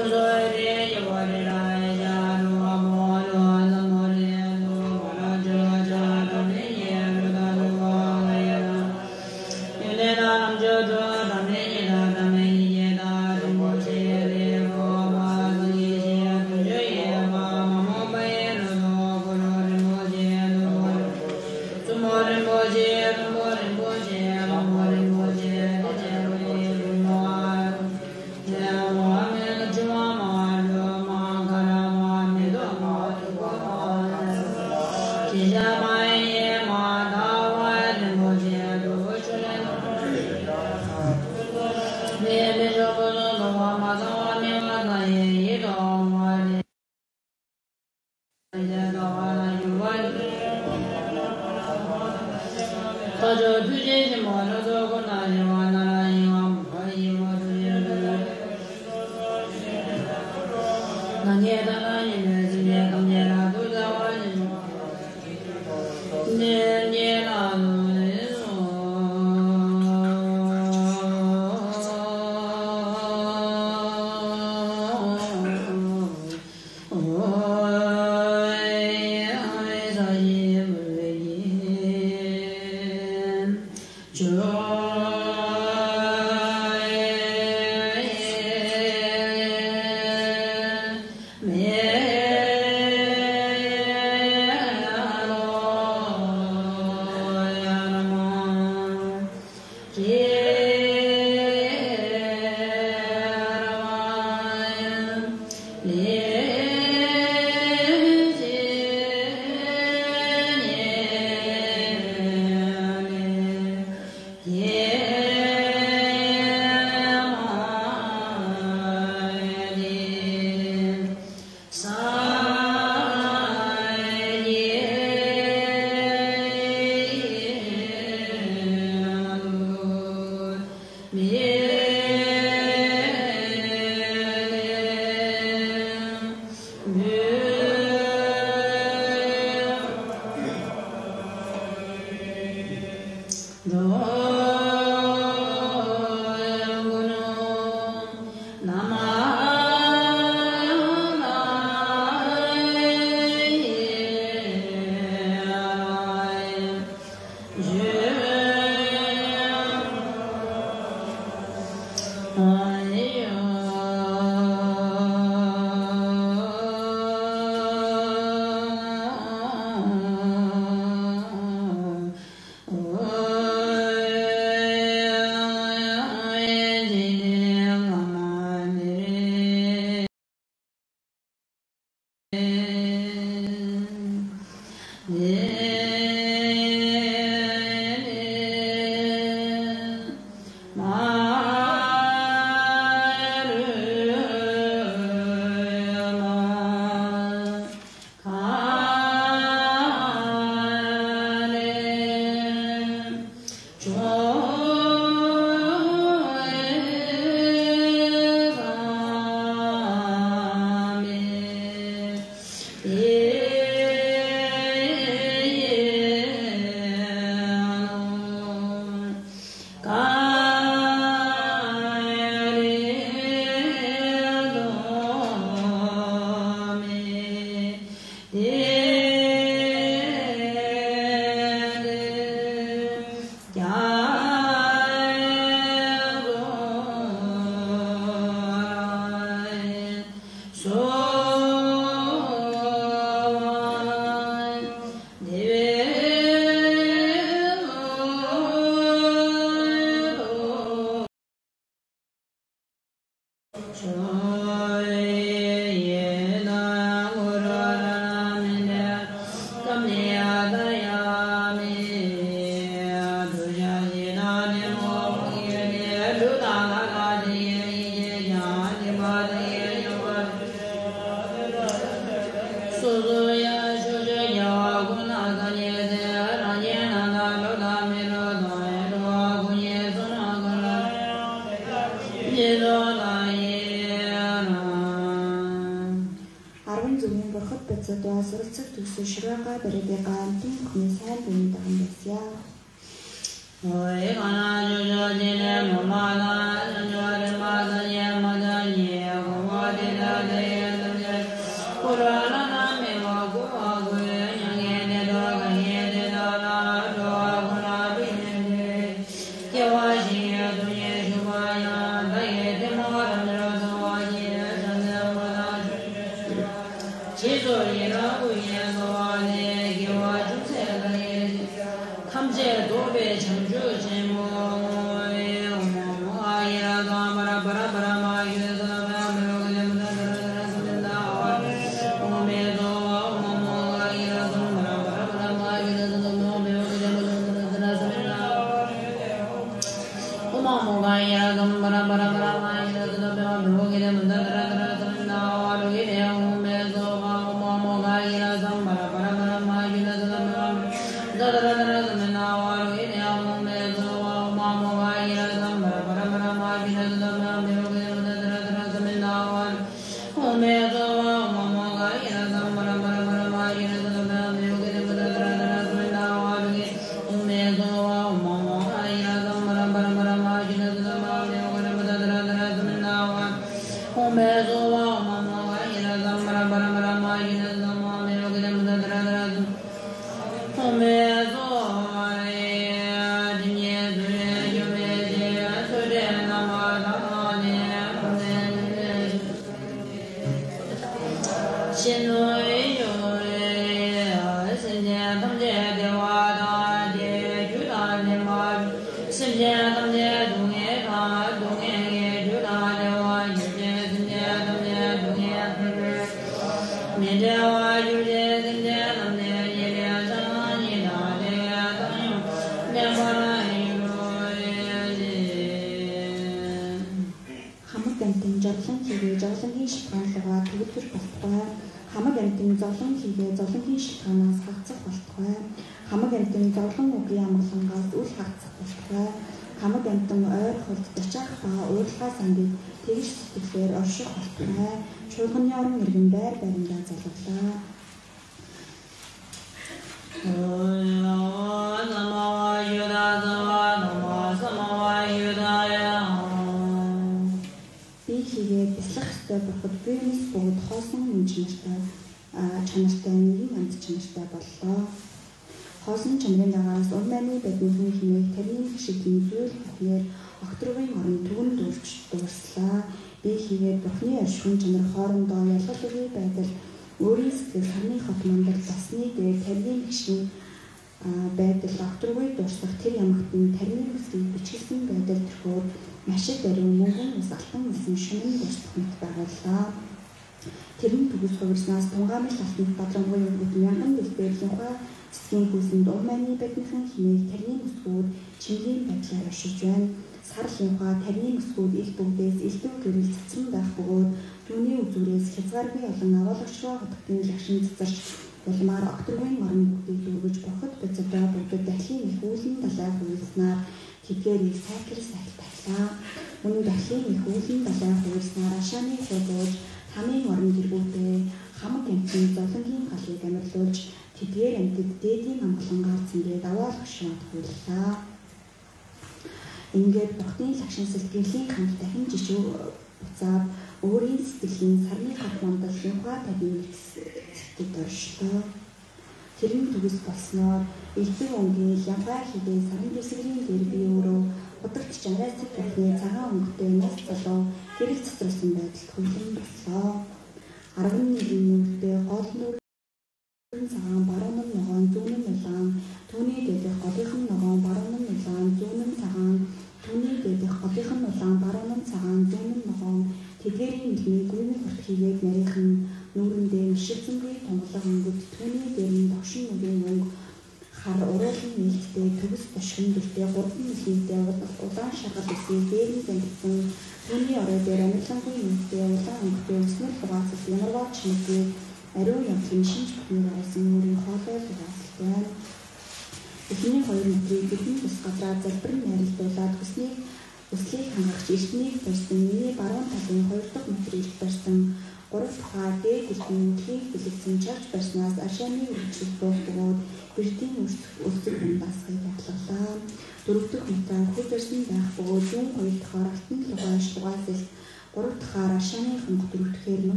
Mama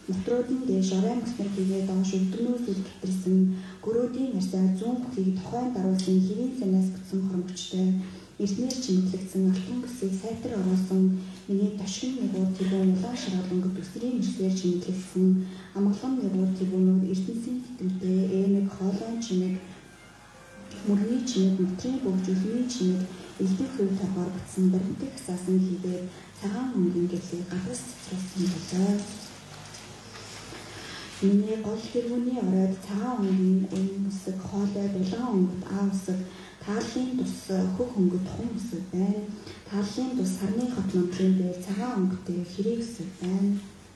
Мотруудын дээш орой мөснөр хийгээд доош өвдөнөөс үлдэрсэн гөрөөдийн нарсаа зүүн бүхийг тухайн даруулсан хэвийн санаас бүтсэн хормогчтой эрднэр чимэглэгдсэн алтан бүсийг сайтар оруулсан миний тошгин нэгүүд тэрүүн улаан шаргалангад үсрийн нэрсээр чимэглэгдсэн амгалан нэгүүд тэрүүнүүд эрдэнсийн тэтэмтэй эмэг хоолойн чимэг мөрний чимэг мотрын бөгж үлмийн чимэг элдэх хөв торгоор бүтсэн баримтыг хасаасан хийгээд цагаан мөнгөн гэлээ гадаас цэцруулсан болоо. Миний гол тэрүүний оройд цагаан өнгөн үсэг хоолой булган өнгөт аа үсэг таарлын тус хөх өнгөт хум үсэг байна. Таарлын тус сарны хот номтрын дээр цагаан өнгөтэй хэрэг үсэг байна.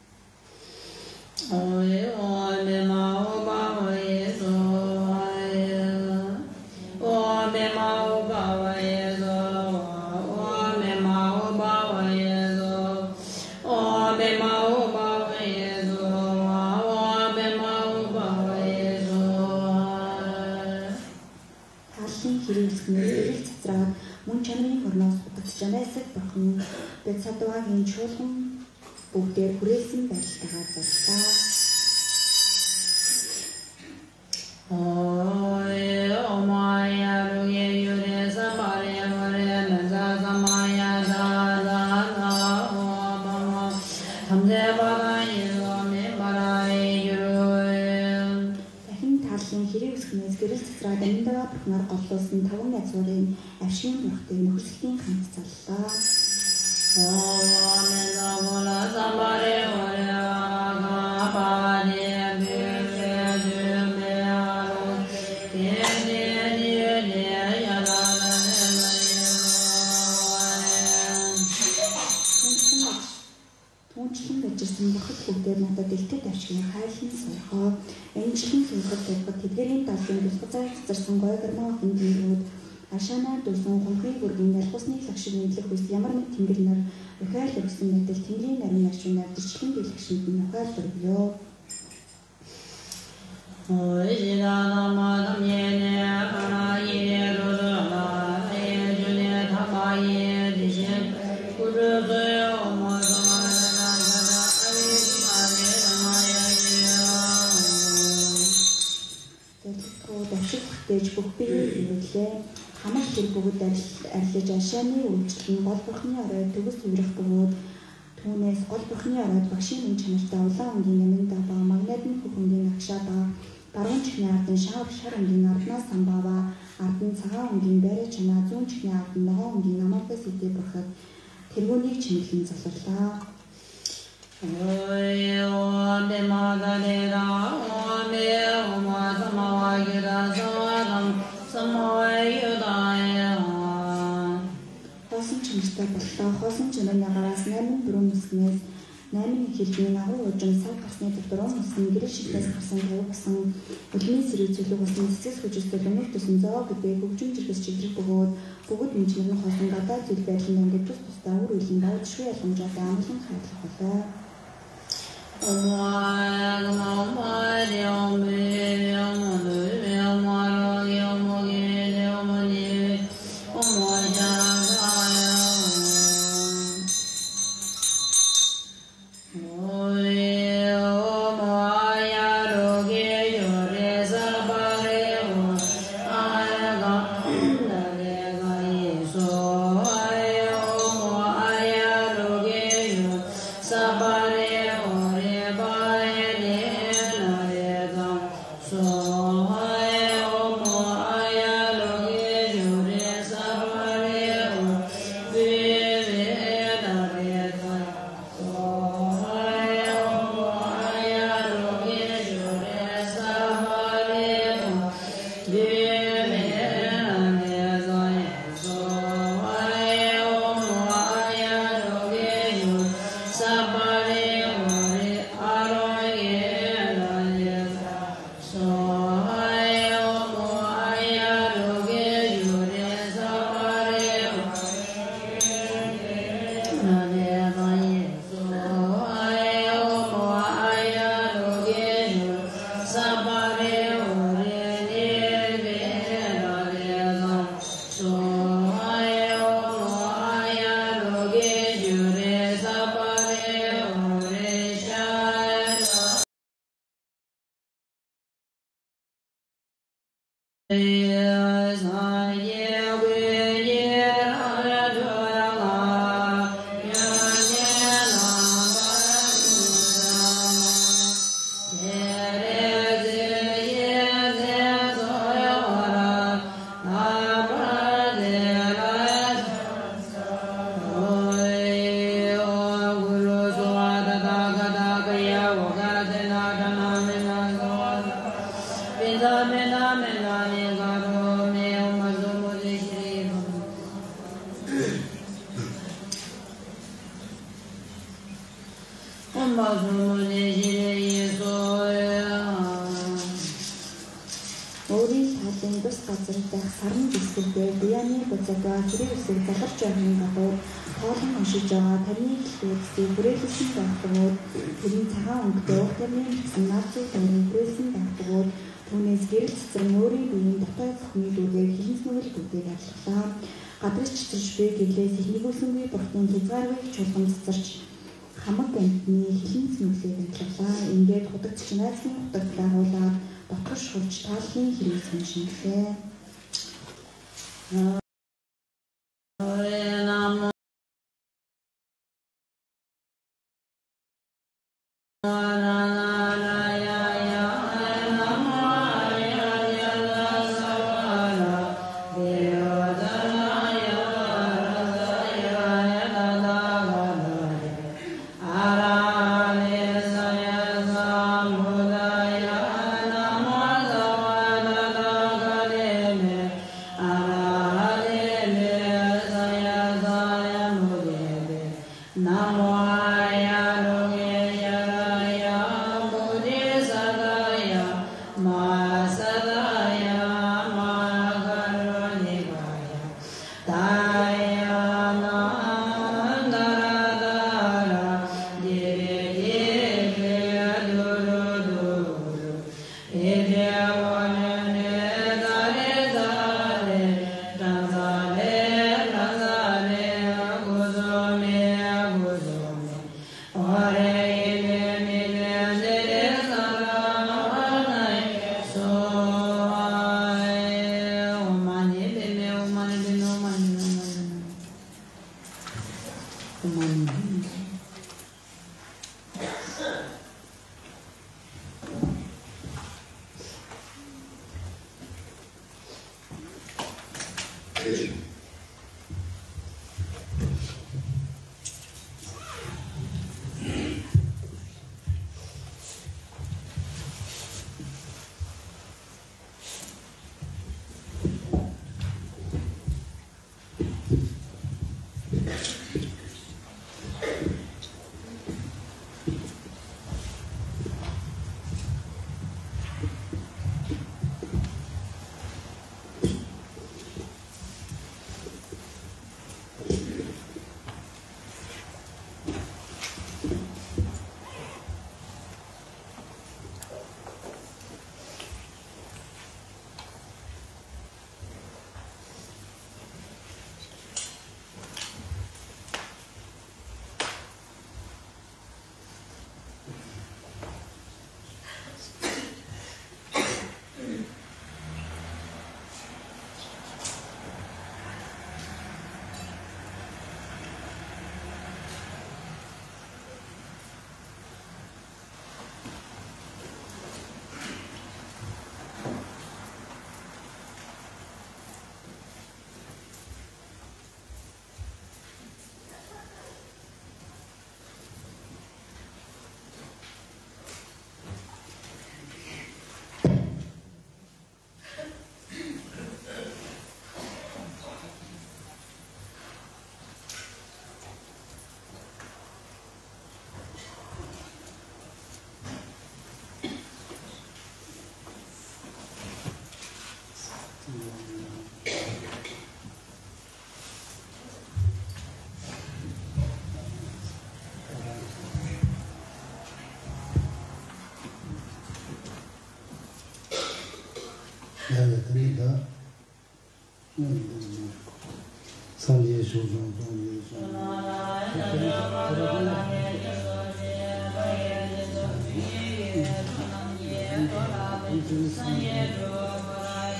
Мөн чанарын хөрнөөс утгач жанайсаг бурхан бид садваагийн чуулган бүгдээр хүрээсэн байдалтайгаа зарлаа. Дахин тааллын хэрэг үсгнээс гэрэл цэцраад аминдаа бурхнаар голлуулсан 5 язгуурын авшийн бурхтыг нөхөрслийн хамт заллаа. Түнчлэн бажирсан бахад бүгдээр надад дэлтэй тавьчихын хайлан сойрхоо. Энэчлэн суулгад тавьгад тэдгэрийн далын бэлгцаар цэцэрсэн гой гармаа хүндийрүүд ашаанаар дүүсэн хонхны бүргийн ялгуусны лагшиг мэдлэх үс ямар нэг тэнгэр нар ухаал өгсөн мэдэл тэнгэрийн нарийн ашуунаар дэрчлэн дэлгэшинд нь ухаал өргөё. Дэж бүх биеийг ивэлээ. Хамаг тэр бүгд арилж ашааны үйлчлэн гол бурхны оройд төгс үрэх бөгөөд түүнээс гол бурхны оройд багшийн үн чанартай улаан өнгийн аминдаа ба магнитын бүх өнгийн агшаа ба баруун чихний ардын шар өнгийн арднаас самбава ардын цагаан өнгийн байраа чанаа зүүн чихний ардын ногоон өнгийн намаатас үдээ бурхад тэргүүнийг чимэглэн залууллаа. Хоосон чимэгтэй боллоо. Хоосон чимээний гараас 8 дөрөв мөснөөс 8 хэлний агуу ужин сав гарсны дөрөв мөсөн гэрэл шигнээс гарсан тавь басан үлмийн сэрэг зүлэг болсон цэцэс хүчтэй лүмэг төсөн зоо гэдэг хөгжим жиргэс чиглэх бөгөөд бүгд мэнчнэр нь хоосон гадаа зүйл байдлын ингээд тусдаа үр үеийн давжгүй ялгамжаатай амлан хайрлах болоо.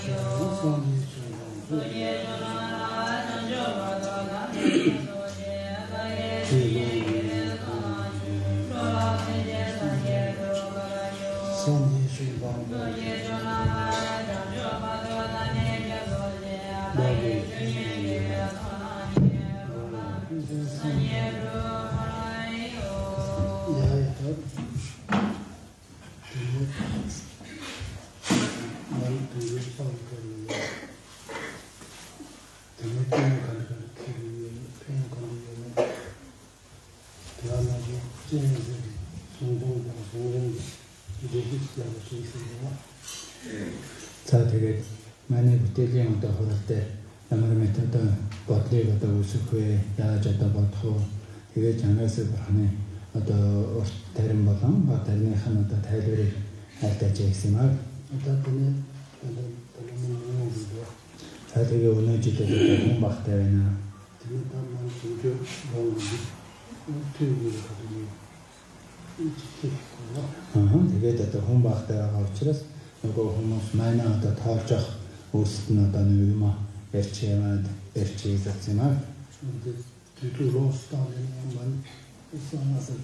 되게 많이 부대리는 더 그럴 아무래도 메타도 버트리가 더 우스크에 야자다 버터 이게 장난스 하네 어떤 다른 버튼 다른 하나도 다들 할 때 제시말 어떻게 되게 오늘 지도 좀 막대나 되게 더 홍박대라고 치러서 이거 хүмүүс 많이 더 타적 우스는 어떤 의마 에치에만 에치에서지만 되게 로스타는 있어서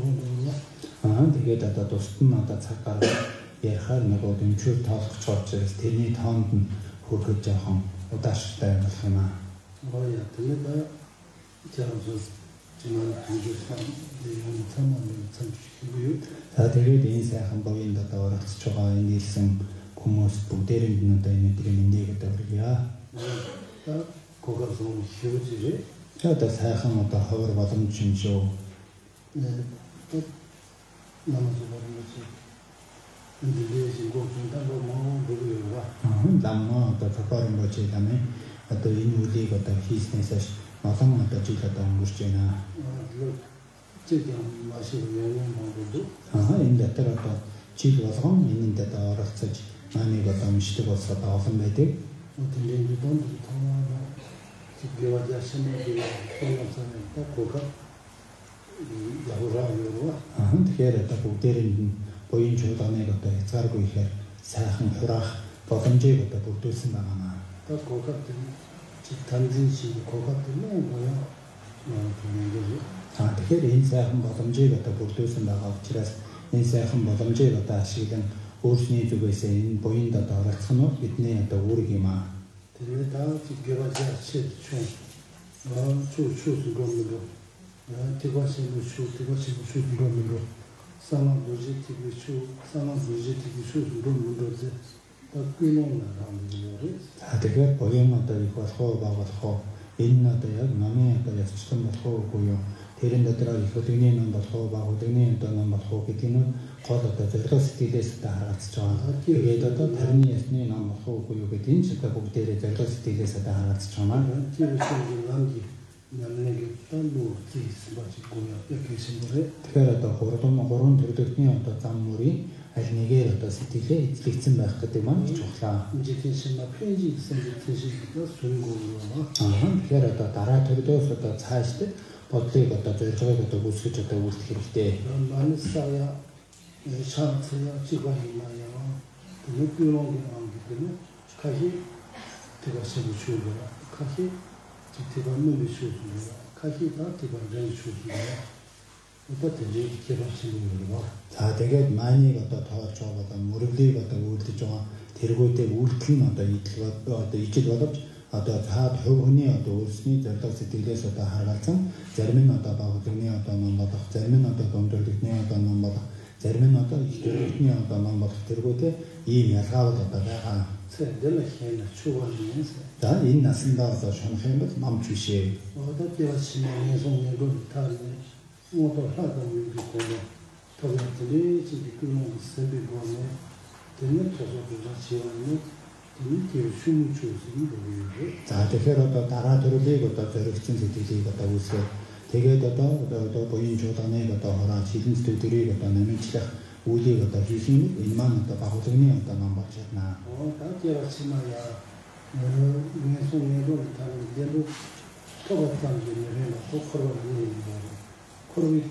되게 더 도스트마다 착각 예하는 거든 줄 타sk 처치스 테니 타운드 호그 자한 오다시다 하나 뭐야 되게 저서 지금 주주상 내용 참고는 참 되게 인생 한 번인 더 돌아서 저가 인디슨 고모스 부대를 있는 데는 드리는 그러기야 거기서 쉬우지 저도 사회한 것도 하고 받은 준쇼 네 남아서 버린 거지 근데 지금 공부한다고 뭐 모르겠어 남아 더 가까운 거지 다음에 또 인물이 것도 히스네서 마상만 더 지켰던 것이잖아 지금 마시고 영영 먹어도 인데 때라도 지도서 있는데 더 알았지 많이 갔다 시도해서 다 선배들 어떤 얘기도 통하고 지금 와자신이 통해서는 딱 거가 야구라고 되게 딱 고대는 보인 조단에 갔다 살고 있어 사한 후라 보험제부터 볼수 나가나 딱 거가 단진시 거가 때문에 뭐야 되게 인사한 보험제부터 볼수 나가고 지라서 인사한 보험제부터 하시던 오르니 주고서 보인다 달아서는 이때 또 우리기만 되게 다 기겨가지고 시초 추추 그거는 대과시는 추 그거는 상황 로지티브 추 상황 로지티브 추 그거는 거지 딱 끊어는 나오는 다 되게 보이면도 이거 서봐서 인나도야 남의 또 시스템 보고요 대련도 들어 이거 등에는 더 서봐고 등에는 또 넘어 보기는 거기서 저렇게 스티데스 다 알았죠. 그게도 또 다른 예스니 넘어 보고요 그긴 진짜 복대를 저렇게 스티데스 다 알았죠. 지금 남기 남는 게또 지스 가지고요. 이렇게 생각해. 그래도 그런 들들이 또 잔물이 아니게 또 스티데 익힌 바크데만 좋다. 이제 대신에 페이지 선택해서 순고로 그래도 따라 들도서 또 차시대 어떻게 또 저렇게 무스치도 무스치때 많이 쌓여 샤츠야 지관이나요. 그 그런 게 나오거든요. 가시 제가 세부 주고요. 가시 지대관을 주고요. 가시가 대관을 주고요. 어떻게 이제 개발하시는 거예요? 다 되게 많이 갖다 더 저거다 무릎이 갖다 우리 좀 데리고 때 울키는 또 이치도 아또 다 배우니 또 우스니 저렇게 되게서 다 하라참 저르면 또 바고 되니 또 넘어도 저르면 또 돈들 되니 또 넘어도 저르면 또 이렇게 또 넘어도 데리고 때이 야사도 다가 세들을 해는 추원이면서 다 인나신다서 좀 해도 멈추시 어떻게 하시면 송내로 다르네 모두 하던 일이고 더들이 지금 세비고네 되는 토소도 지원이 이게 숨을 주는 거예요. 자, 대표로 따라 들으리고 또 저렇게 진행되고 또 우스 되게 또 보인 조단에 또 하라 지금 스튜디오에 또 내면 진짜 우리가 또 주신 일만 또 바꾸더니 또 넘어졌나. 다들 아침마야 내 손으로 다른 데로 토박한 데는 또 걸어오는 거. 거기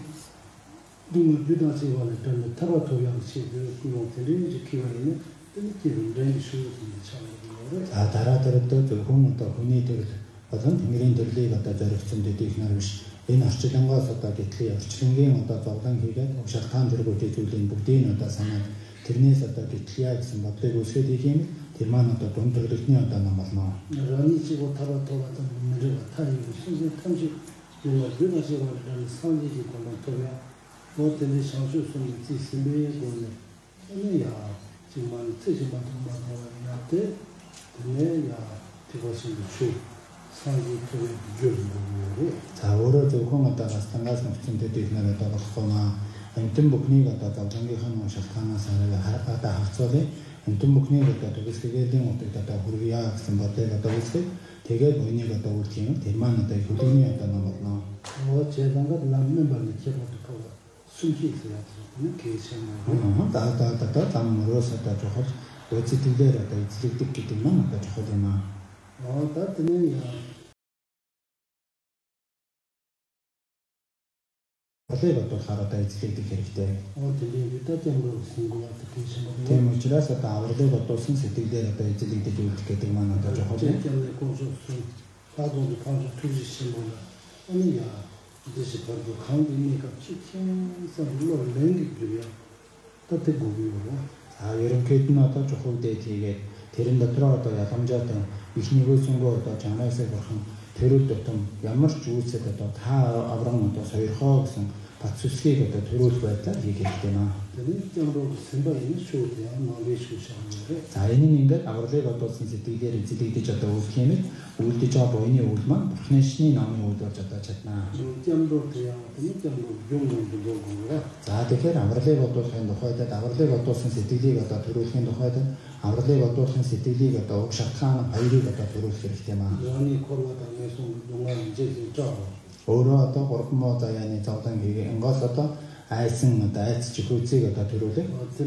눈을 주다지 원을 또 타바토 양식을 그용들이 지키고 있는 뜬기를 렌슈를 참고요. За дараа төрөлдөө хүн одоо хүний төрөл болон тэнгэрийн төрлийг одоо зоригцсон дэдих нар биш. Энэ орчлонгоос одоо гэтлээ орчлонгийн одоо зовлон хийгээд шалтгаан зэрэгтэй зүйлийн бүгдийг одоо санаад тэрнээс одоо гэтлээ гэсэн бодлыг үүсгэж их юм. Тэр маань одоо дунд төрлөختний одоо ном болно. раничи고 타라토가던 문제가 타이고 신세 탐지 뭔가 그것이 말하는 상기기 권한토야 모든 상수성이 지심에 보내 아니야 정말 뜻이만 정말야때 근데야 그것이 주 상기 토에 비교를 За өөрөө зөвхөн одоо гастангаас нөхцөнд дэднээр одоо болохгоо амтэн бүхнийг одоо завдангийнхаа шалтгаанаас одоо хавцуулъя. Амтэн бүхнийг одоо төгсгөөлийн утгад одоо хүргье гэсэн бодлыг одоо үүсгэж тэгээд буйныг одоо үлдэх юм. Тэр маань одоо хөдөлгөөний одоо ном болно. 제단가 남는 발이 제법도 숨기세요. 계시는 даатаа замрос одоо жохол үцэтгэлээр одоо эзлэгдэг гэдэг маань одоо жохол юм аа. 다트는 Болыг бодуулахаар одоо эзлэгдэх хэрэгтэй. телевизээр сингулат гэсэн юм. Тийм учраас одоо авралыг бодуулсан сэтгэлээр одоо эзлэгдэж үлдэх гэдэг маань одоо жохол. 제대로 конструкцию 가동도 방송 투지신 분 아니야. 이제 바로 강인이가 치킨서 물론 랭귀지야. 따뜻 고기로. За ерөнхийд нь одоо жохол дээд хийгээд тэрэн дотроо одоо яламжаатай ихнийгөө сүнгөө одоо чанаасаа бурхан тэрүүд дотом ямар ч үүсэд одоо та аврам одоо сойрхоо гэсэн бат сүсгийг одоо төрүүлэх байдлаар хийх хэрэгтэй юм аа. За энэ нь ингээд авралыг бодуулсан сэтгэлээр эзлэгдэж одоо үлдэх юм. Үлдэж байгаа буйны үйл маань бурхны шний номын үйл болж одоо чаднаа. За тэгэхээр авралыг бодуулахын тухайд авралыг бодуулсан сэтгэлийг одоо төрүүлэхийн тухайд авралыг бодуулсан сэтгэлийг одоо уг шалтгаан хоёрыг одоо төрүүлэх хэрэгтэй юм аа. Өөрөө одоо 3 муу заяаны зовлон хийгээ ингоос одоо айсан одоо айц чихүүцийг одоо төрүүлэх.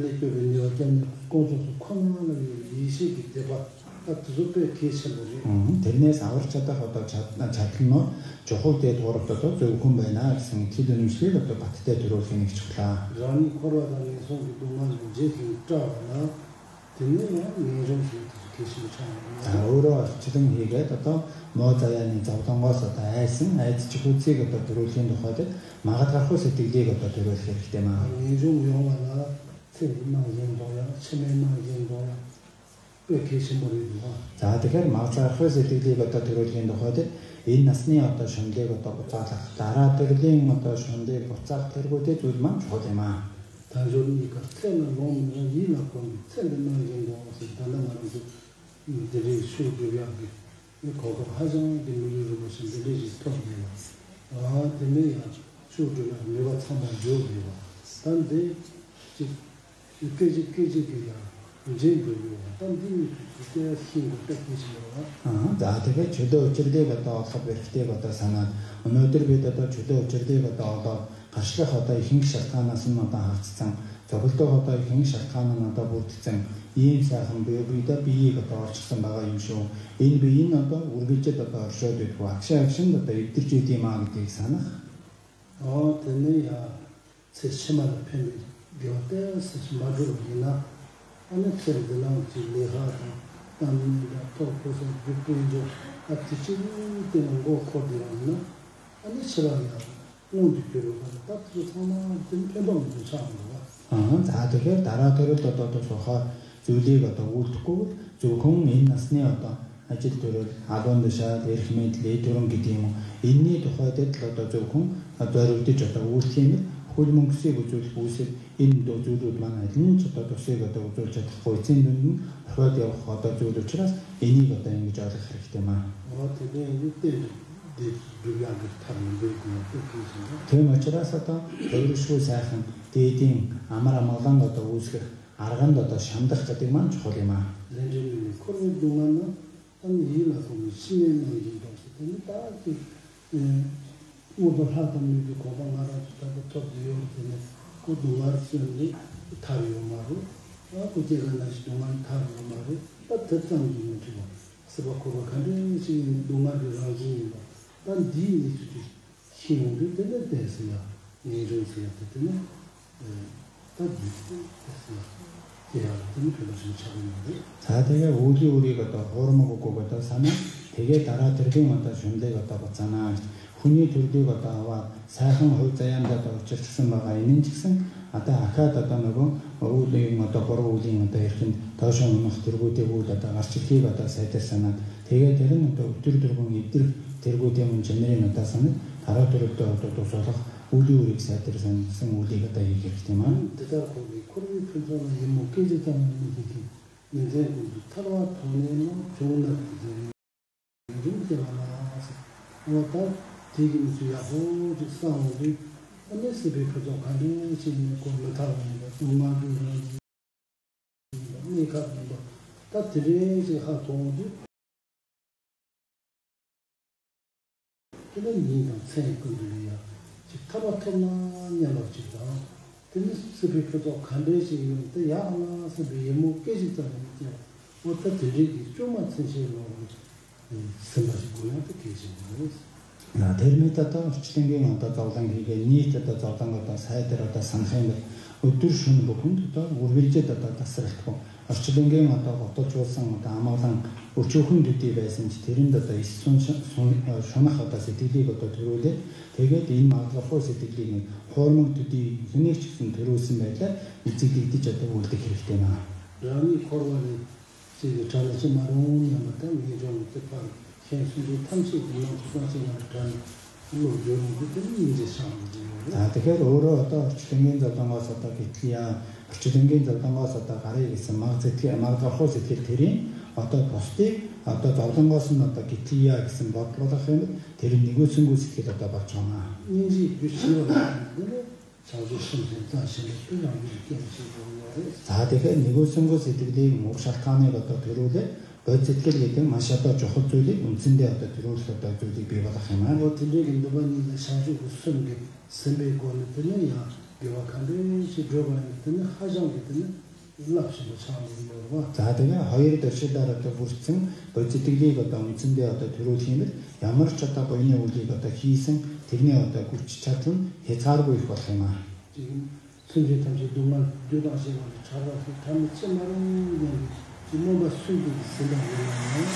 Тэрнээс аварч чадах одоо чадлнууд жохол дээд гуравт одоо зөвхөн байна гэсэн хэд үнэмшлийг одоо баттай төрүүлэх нэг чухлаа. Өөрөө орчлон хийгээд одоо муу заяаны зовлонгоос одоо айсан айц чихүүцийг одоо төрүүлэхийн тухайд магадгархуу сэтгэлийг одоо төрүүлэх хэрэгтэй юм аа. За тэгэхээр магадгархуу сэтгэлийг одоо төрүүлэхийн тухайд энэ насны одоо шунлыг одоо буцаалах дараа төрлийн одоо шунлыг буцаах тэргүүтэй зүйл маань чухал юм аа. 단조니까 텔은 너무 이나고 텔은 너무 단단하고 이들이 수교하게 거기 하정의 물을 무슨 들리지 통해요. 때문에 수교가 내가 참아 줘요. 단데 이렇게야 이제 그래요. 단데 이제 힘을 뺏기시면 за тэгээд чөлөө өчрдгийг одоо олох хэрэгтэй одоо санаад өнөөдөр бид одоо чөлөө өчрдгийг одоо гаршлах одоо ихэнх шалтгаанаас нь одоо хавцсан зовлтойгоо одоо ихэнх шалтгаан нь одоо бүрдсэн ийм сайхан биедээ биеийг одоо орчсон байгаа юм шүү. Энэ бие нь одоо үргэлжлээд одоо оршоод идэх агшин одоо эвдэрч идэм аа гэдгийг санах. тэний цэшмал пэн биотэ сэшмалугина анэцэрдэлэн тилэхаа тамда топосын бүпүнжо актичин го 코디나 анэцэрая За тэгэхээр дараа төрөлд одоо сухаа зүйлийг одоо үйлдэхгүй зөвхөн энэ насны одоо ажил төрөл агуун дэшаа эрх мэдэл төрөн гэдэг юм. Энийний тухайд л одоо зөвхөн зоригдож одоо үйлдэх юм. Хөл мөнгөсийг үзүүлэх үүсэл энэ зүйлүүд маань аль нь ч одоо тусыг одоо үзүүлж чадахгүй эцсийн дүнд нь орхиод явах одоо зүйл учраас энийг одоо ингэж ойлгох хэрэгтэй юм аа. Тийм учраас одоо өөрөшгүй сайхан дээдийн амар амгалан одоо үүсгэх арганд одоо шамдах гэдэг маань чухал юм аа. 난 뒤에 힘을 되는 데서야 내려서야 되는 다 됐어요. За тэгээ үүдийн үрийг одоо хуурмаг үгүйг одоо санаа тэгээ дараа төрлийн одоо шүмлэг одоо буцаанаа хүний төрлийг одоо аваад сайхан хувь заяанд одоо учирчсан байгаа. Энэ нь ч гэсэн одоо ахаад одоо нөгөө үүдийн одоо буруу үлийн одоо ихэнд доошоо унах тэргүүдийг үүд одоо гарч ирэхийг одоо сайдаар санаад тэгээ тэр нь одоо өдөр дөрвөн эдрэг тэргүүдийн мөн чанарын одоо санаад дараа төрөлдөө одоо тусуулах үүдийн үрийг сайдаар сансан үлийг одоо хийх хэрэгтэй юм аа. 대단히 코로나 편성은 뭐 깨졌다는 얘기. 이제 타와 돈에는 좋은 날이지. 요즘 많아서 뭐다 되게 무지하고 직상으로 안에서 배포도 가는 시는 거를 타는 거. 정말로 내가 다 들이지 하동도 그런 인간 생각들이야. 타바토나 냐마지다. 근데 스피커도 간대시는데 야나 스비 뭐 깨지잖아요. 어떤 들리기 좀만 쓰시는 생각이고요. 또 계시는 나 термитата орчлонгийн одоо зовлон хийгээ нийт одоо зовлон одоо сайдэр одоо санахын өдөр шөнө бүхэнд одоо үргэлжлээд одоо тасралтгүй орчлонгийн одоо готолжуулсан одоо амгалан өчөөхөн төдий байсан ч тэрэнд одоо ис шунах одоо сэтгэлийг одоо төрүүлээд тэгээд энэ магадлалгүй сэтгэлийг хуурмаг төдий хүнийг ч гэсэн төрүүлсэн байдлаар эзэгдэж одоо үлдэх хэрэгтэй наа. 라니 코로나는 지금 전에서 말하는 것도 이게 좀 뜻한 현실이 탐식이나 주관생활을 물론 이런 것들이 이제 상황이죠. За тэгэхээр өөрөө одоо орчлонгийн зовлонгоос одоо гэтлээ орчлонгийн зовлонгоос одоо гарыг гэсэн маг сэтгэл магадлалгүй сэтгэл төрийн одоо бусдыг одоо зовлонгоос нь одоо гэтлээ гэсэн бодлох юм тэр нэгөөсөнгөө сэтгэл одоо болж байна. 인지 규칙을 자주 신경다시는 그런 게 За тэгэхээр нэгөөсөнгөө сэтгэлийг муу шалтгааныг одоо төрүүлээд бод сэтгэл гэдэг маш одоо чухал зүйлийг үндсэндээ одоо төрүүлэх одоо зүйлийг бий болгох юм аа. Вот тэрийг нэмэн шаажиг өссөн гэ сэмбэгоны тэнэ я геокандын шидрогоны хажаан гэдэг нь лавшин чаамын. За тэгээ хоёр төршилээр одоо бүрдсэн бод сэтгэлийг одоо үндсэндээ одоо төрүүлэх юм бол ямар ч одоо буйны үлийг одоо хийсэн тэрний одоо хүч чадал нь хязгааргүй их болох юм аа. 지금 선제 탐지 동안 교다시는 잘하고 담치 말은 뭐가 수익이 있으려면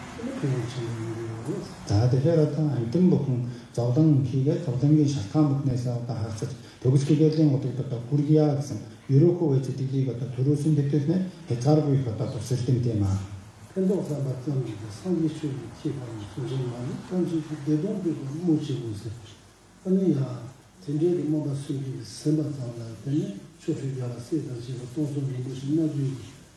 За тэгэхээр одоо амтэн бүхэн зовлон хийгээд зовлонгийн шалтгаан бүхнээс одоо хаагч төгс гэгэрлийн одоо хүргийа гэсэн ерөөхөө үе сэтгэлийг одоо төрөөсөн төдөлнө хязгааргүй их одоо тусалт юм аа. 근데서 맞는 상기슈 기반 수준만 간지 대동도 모시고서 아니야 전제를 뭐가 수익이 선반상을 때문에 조피가 세다시고 동성이 무슨 나중에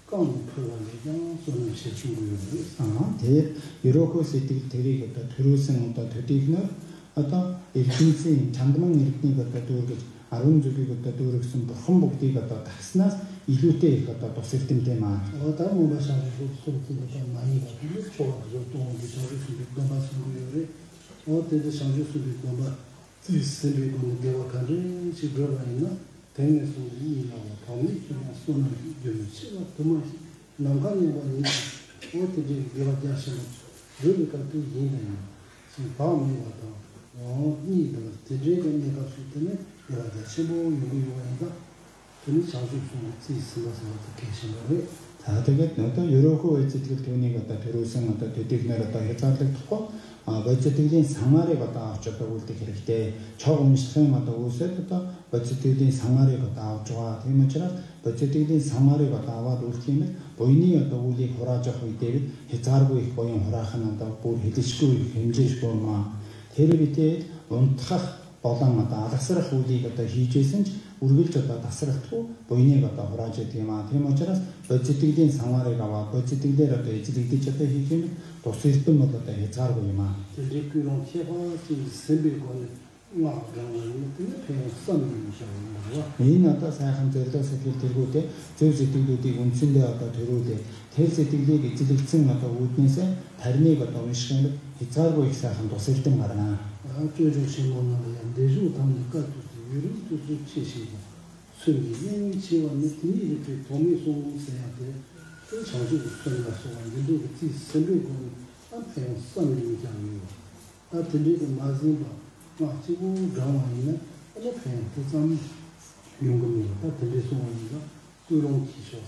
тэгээд ерөөхөө сэтгэл тэрийг одоо төрөөсөн одоо төдийгнөр одоо эрдэнэсийн чандман эрднийг одоо дүүргэж 10 зүйлийг одоо дүүргэсэн бурхан бүгдийг одоо тагснаас илүүтэй их одоо тус эрдэмтэй маа. Одоо мөшөө сүлтүүд 많이 받는 초과적 동기 저리스를 넘어서고요. 어때도 상주수를 넘어 지스를 공개와 가는 지도가 있나? 대내에서 이나와 범위 중에 손을 열치고 그만 난간이 많이 어떻게 내가 자신 그러니까 또 이해는 지금 밤에 와도 이들 대제가 내가 쓸 때는 내가 자신 뭐 요구요구한다 그는 자주 좀 있으면서 어떻게 신호를 За тэгээд одоо ерөөхөө эцэтгэл түүнийг одоо төрөөсөн одоо төдийгнэр одоо хязгаарлагдахгүй бодит санаарыг одоо авч одоо үлдэх хэрэгтэй. Чог уншихын одоо үүсэл одоо бодит санаарыг одоо авч байгаа. Тийм учраас бодит санаарыг одоо аваад үлдэх юм бол буйны одоо үлийг хурааж авах үедээ хязгааргүй их буян хураах нь одоо бүр хэлшгүй хэмжээшгүй юм аа. Тэр үедээ унтах болон одоо алгасрах үлийг одоо хийжсэн ч үргэлж одоо тасралтгүй буйныг одоо хурааж идэг юм аа. Тийм учраас бодит санаарыг аваад бодит-дээр одоо эзлэгдэж одоо хийх юм тус эрдэм бол одоо хязгааргүй юм аа. Тэрийгүрэн хяхаасыг сэмбэгоны маагааны тэнгэрсэн юм шиг. Энэ одоо сайхан зөвлөө сэтгэл тэргүүдээ зөв сэтгэлүүдийг үндсэндээ одоо төрүүлээ. Тэр сэтгэлийг эзлэгдсэн одоо үүднээс тарныг одоо унших юм хязгааргүй их сайхан тус эрдэм гарна. 저주시모나야 내주 담니까 유리도 치시고 수리인 지원이 이렇게 도미 송세야 돼. 그 자주 소리가 소원도 그 선배고 앞에 선을 얘기하는 거. 아 들리고 맞으면 맞지고 가만히는 앞에 그 좀 용금이 다 들리서 오니까 그런 기셔서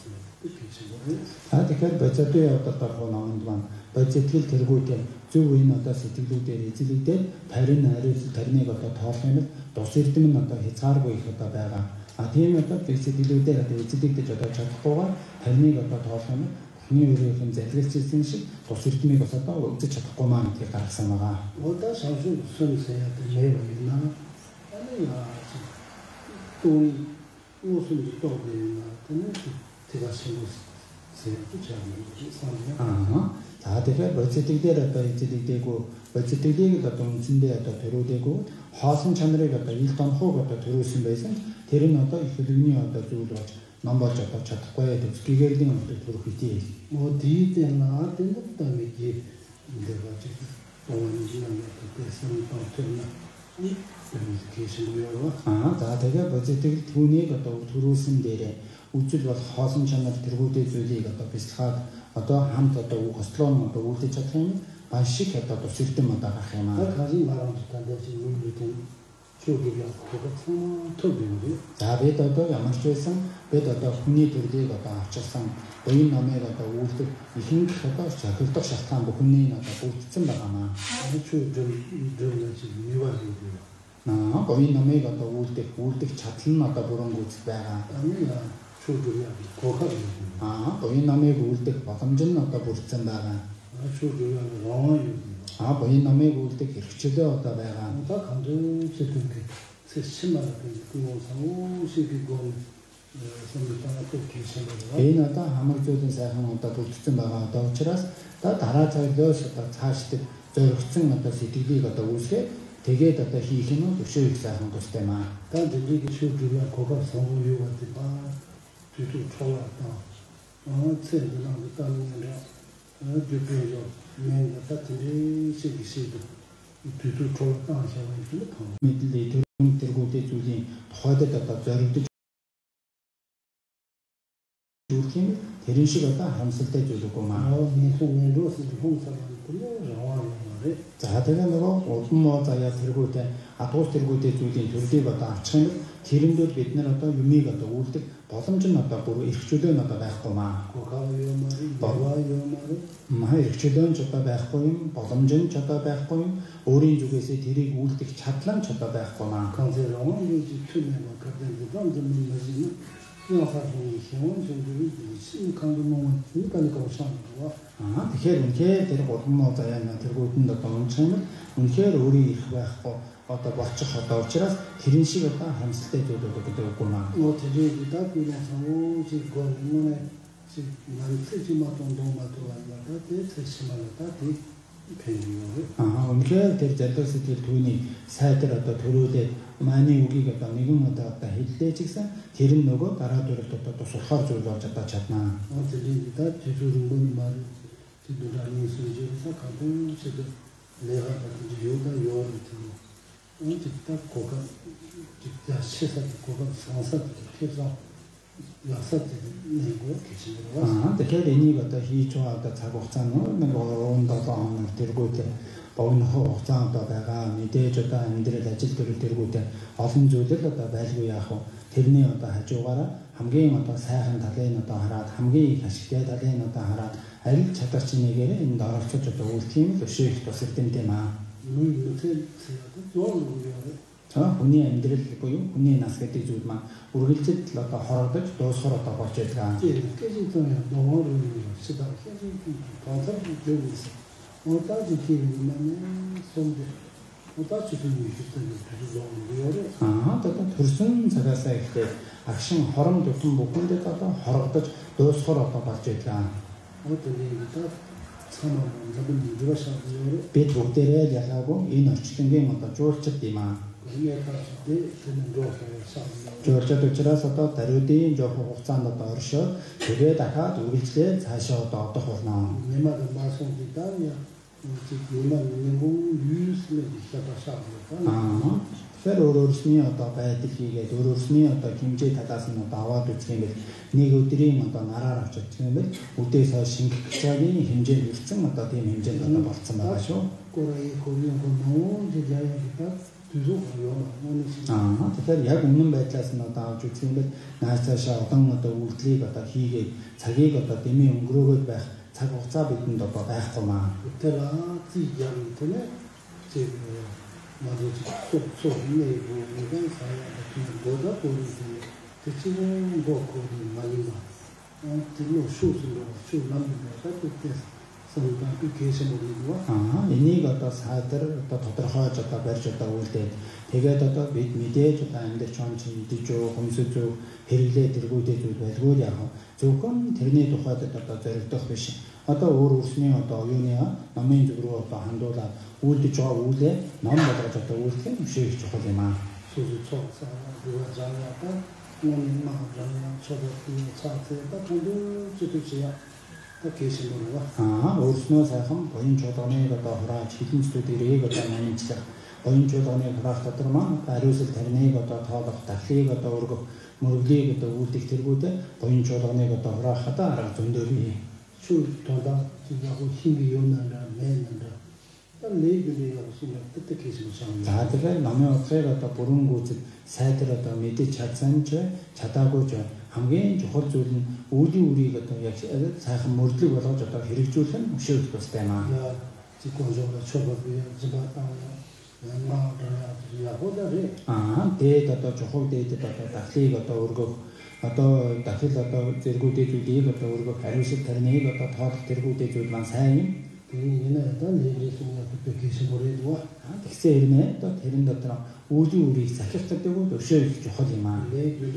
Тэгэхээр бодиттой одоо номонд маань бодитгэл тэргүүдээ зөв үеийн одоо сэтгэлүүдээр эзлэгдээд тарин тариныг одоо тоолох юм бол тус эрдэм нь одоо хязгааргүй их одоо байгаа. Тийм одоо сэтгэлүүдээр одоо эзлэгдэж одоо чадахгүйгээр тариныг одоо тоолох юм хүний өөрийнх нь залгилчихсан шиг тус эрдмийг бас одоо үзэж чадахгүй маань гэдгийг гаргасан байгаа. Одоо шавшин сүнсээ одоо нэрвэна. Той уусны тоогена. Тэгэхээр бодитгэлээр одоо эзлэгдээгүй бодитгэлийг одоо үндсэндээ одоо төрүүлээгүй хоосон чанарыг одоо ил тонхог одоо төрүүлсэн байсан. Тэр нь одоо их хөлөгний одоо зүйл болж ном болж одоо чадахгүй гэгэрлийн одоо төрөх хэдий. Дийдээ наад энэ одоо нэг юм дээр болж тэгээ бодитгэл түүнийг одоо төрүүлсэн дээрээ үжил бол хоосон чанар тэргүүдээ зүйлийг одоо бэлтгэхэд одоо хамт одоо хослон одоо үлдэж чадах юм ба шиг одоо тус эрдэм одоо гарах юм аа. Хазин маргаан тандаж үйлдэл чөгийг явуулсан төдөө. За бид одоо ямар ч байсан бид одоо хүний төрлийг одоо авчирсан энэ номыг одоо үлдэх ихэнх одоо шахилдах шалтгаан бүхнийг одоо үлдсэн байгаа маа. Энэ номыг одоо үлдэх чадал нь одоо бүрэн гүйцэх байгаа. Энэ номыг үлдэх боломж нь одоо бүрдсэн байгаа. Энэ номыг үлдэх хэрэгчлээ одоо байгаа. Энэ одоо хамаг зүйлийн сайхан одоо бүрдсэн байгаа. Одоо учраас дараа цайлоос одоо цаашдаа зоригдсон одоо сэтгэлийг одоо үүсгэх тэгээд одоо хийх нь өшөө их сайхан тустай маа. Дэнийг шүүрээ кока сонгоо юу гэдэг ба түтүү чуулаа. Цэрлэн таамаа дэпэжо мен татэрий шиг түтүү чуулаа шаваа гэдэг. Мэдлээ тэргүүтэй зүйлийн тухайд одоо зоригдож зүрхийн тэрэн шиг одоо харамсалтай зүйл үгүй маа. За тэгээ нөгөө улам муу заяа тэргүүтэй адуус тэргүүтэй зүйлийн төрлийг одоо авчих юм бол тэрэндээ бид нар одоо юмыг одоо үлдэх боломж нь одоо бүр эрхчлөө нь одоо байхгүй маа. Эрхчлөө нь ч одоо байхгүй юм, боломж нь ч одоо байхгүй юм, өөрийн зүгээсээ тэрийг үлдэх чадлаа нь ч одоо байхгүй маа. Тэгэхээр үнэхээр тэр гурван заяа тэргүүтэнд одоо унчих юм бол үнэхээр өөрийн их байхгүй одоо болчих одоо учраас тэрэн шиг одоо хамсалтай зүйл гэдэг үгүй маа. Үнэхээр тэр залуу сэтгэл түүний сайдар одоо төрүүлээд мааны үгийг одоо нэгэн одоо хэллээ ч гэсэн тэр нь нөгөө дараа дөрөлт одоо тусахаар зүйл болж одоо чаднаа. Тэгэхээр энийг одоо хийж байгаа одоо цаг хугацаа нэг 3-7 хоног тэргүүтэй богино хугацаанд одоо байгаа мэдээж одоо амьдрал ажил төрөл тэргүүтэй олон зүйлэл одоо байлгүй яах вэ? Тэрний одоо хажуугаараа хамгийн одоо сайхан талын одоо хараад хамгийн их ашигтай талын одоо хараад аль чадвар чинээгээр энд оролцож одоо үлдэх юм л өшөө их тус эрдэмтэй маа. Хүний амьдрал буюу хүний нас гэдэг зүйл маань үргэлжлээд л одоо хорогдож дуусахаар одоо болж байгаа. Төрсөн цагаасаа ихтэй агшин хорон тутам бүхэндээ одоо хорогдож дуусахаар одоо болж байгаа. Бид бүгдээрээ ялгаагүй энэ орчлонгийн одоо жуулчд юм аа. Жуулчд учраас одоо даруйдын жоох хугацаанд одоо оршоод тэгээ дахиад үргэлжлээд цаашаа одоо одох болно. Тэгэхээр өөрөөсний одоо байдал хийгээд өөрөөсний одоо хэмжээ талаас нь одоо аваад үзэх юм бол нэг өдрийн одоо нараар авч үзэх юм бол үдээс хойш шингэх цагийн хэмжээ хүрсэн одоо тийм хэмжээнд одоо болцсон байгаа шүү. тэгэхээр яг үнэн байдлаас нь одоо авч үзэх юм бол наашаашаа одоо үйлдэлийг одоо хийгээд цагийг одоо дэмий өнгөрөөгөөд байх цаг хугацаа бидэнд одоо байхгүй маа. Тэр яг тийм ээ 맞아. 소 내고 보다 보니 대충 뭐고 많이 봐. 뒤로 쇼스로 쇼 남는 거 그때 선가 그 계셔버리고 энийг одоо саадар одоо тодорхойж одоо барьж одоо үлдээд тэгээд одоо бид мэдээж одоо амьдарч он чинь мэдээж хүнсэл зөв хэрэглээ тэргүүдээ зүйл байлгүй яг зөвхөн тэрний тухайд одоо зоригдох биш. Одоо өөр өөрсний одоо оюуны намын зүг рүү одоо хандуулаад үлдэж байгаа үлээ ном болгож одоо үлдэх нь шийдэж чухал юм аа. 소주 초사 그거 장야가 몸마 장야 초도기 차트가 통도 주듯이야 또 계시는 거. өөрснөө сайхан боён чуулганыг одоо хурааж хилэн зүйлийг одоо нэмжлэх боён чуулганы хураах дотор маань ариусэл тарныг одоо тоолох дахлыг одоо өргөх мөрөглийг одоо үлдэх тэргүүдээ боён чуулганыг одоо хураахад арга зөндөр бий. 출 도다 지금 힘이 요나라 매나라 내일이 없으면 그때 계시는 상황. 다들 남의 어깨가 또 부른 곳에 새들 어떤 밑에 찾산저 찾아고죠. хамгийн чухал зүйл нь 우리가 또 яг сайхан мөрдлөг болгож одоо хэрэгжүүлэх нь өшөөлөх ёстой юм аа. Дээд одоо чухал дээдэд одоо дахлыг одоо өргөх одоо дахил одоо зэргүүдээ зүйлийг одоо өргөх хариуцлага тарныг одоо тоолох тэргүүдээ зүйл маань сайн юм. Тэгсэн хэрнээ одоо тэрэн дотор үрийг сахих гэдэг нь өшөөлөх чухал юм аа.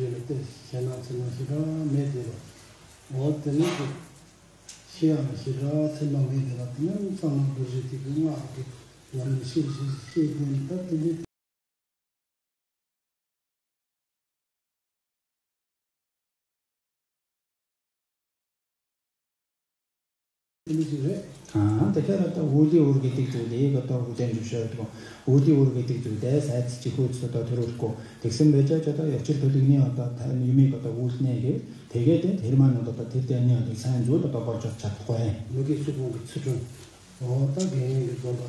Тэгэхээр одоо үлийн үр гэдэг зүйлийг одоо хүлээн зөвшөөрдөг. Үлийн үр гэдэг зүйлээ сайдч чихүүц одоо төрүүлэхгүй тэгсэн байж одоо явчил төлөвний одоо юмыг одоо үүлнэ гэвэл тэгээд тэр маань одоо тэр дэний одоо сайн зүйл одоо болж чадахгүй. Нүгээс зүгт одоо гэнэ гэдэг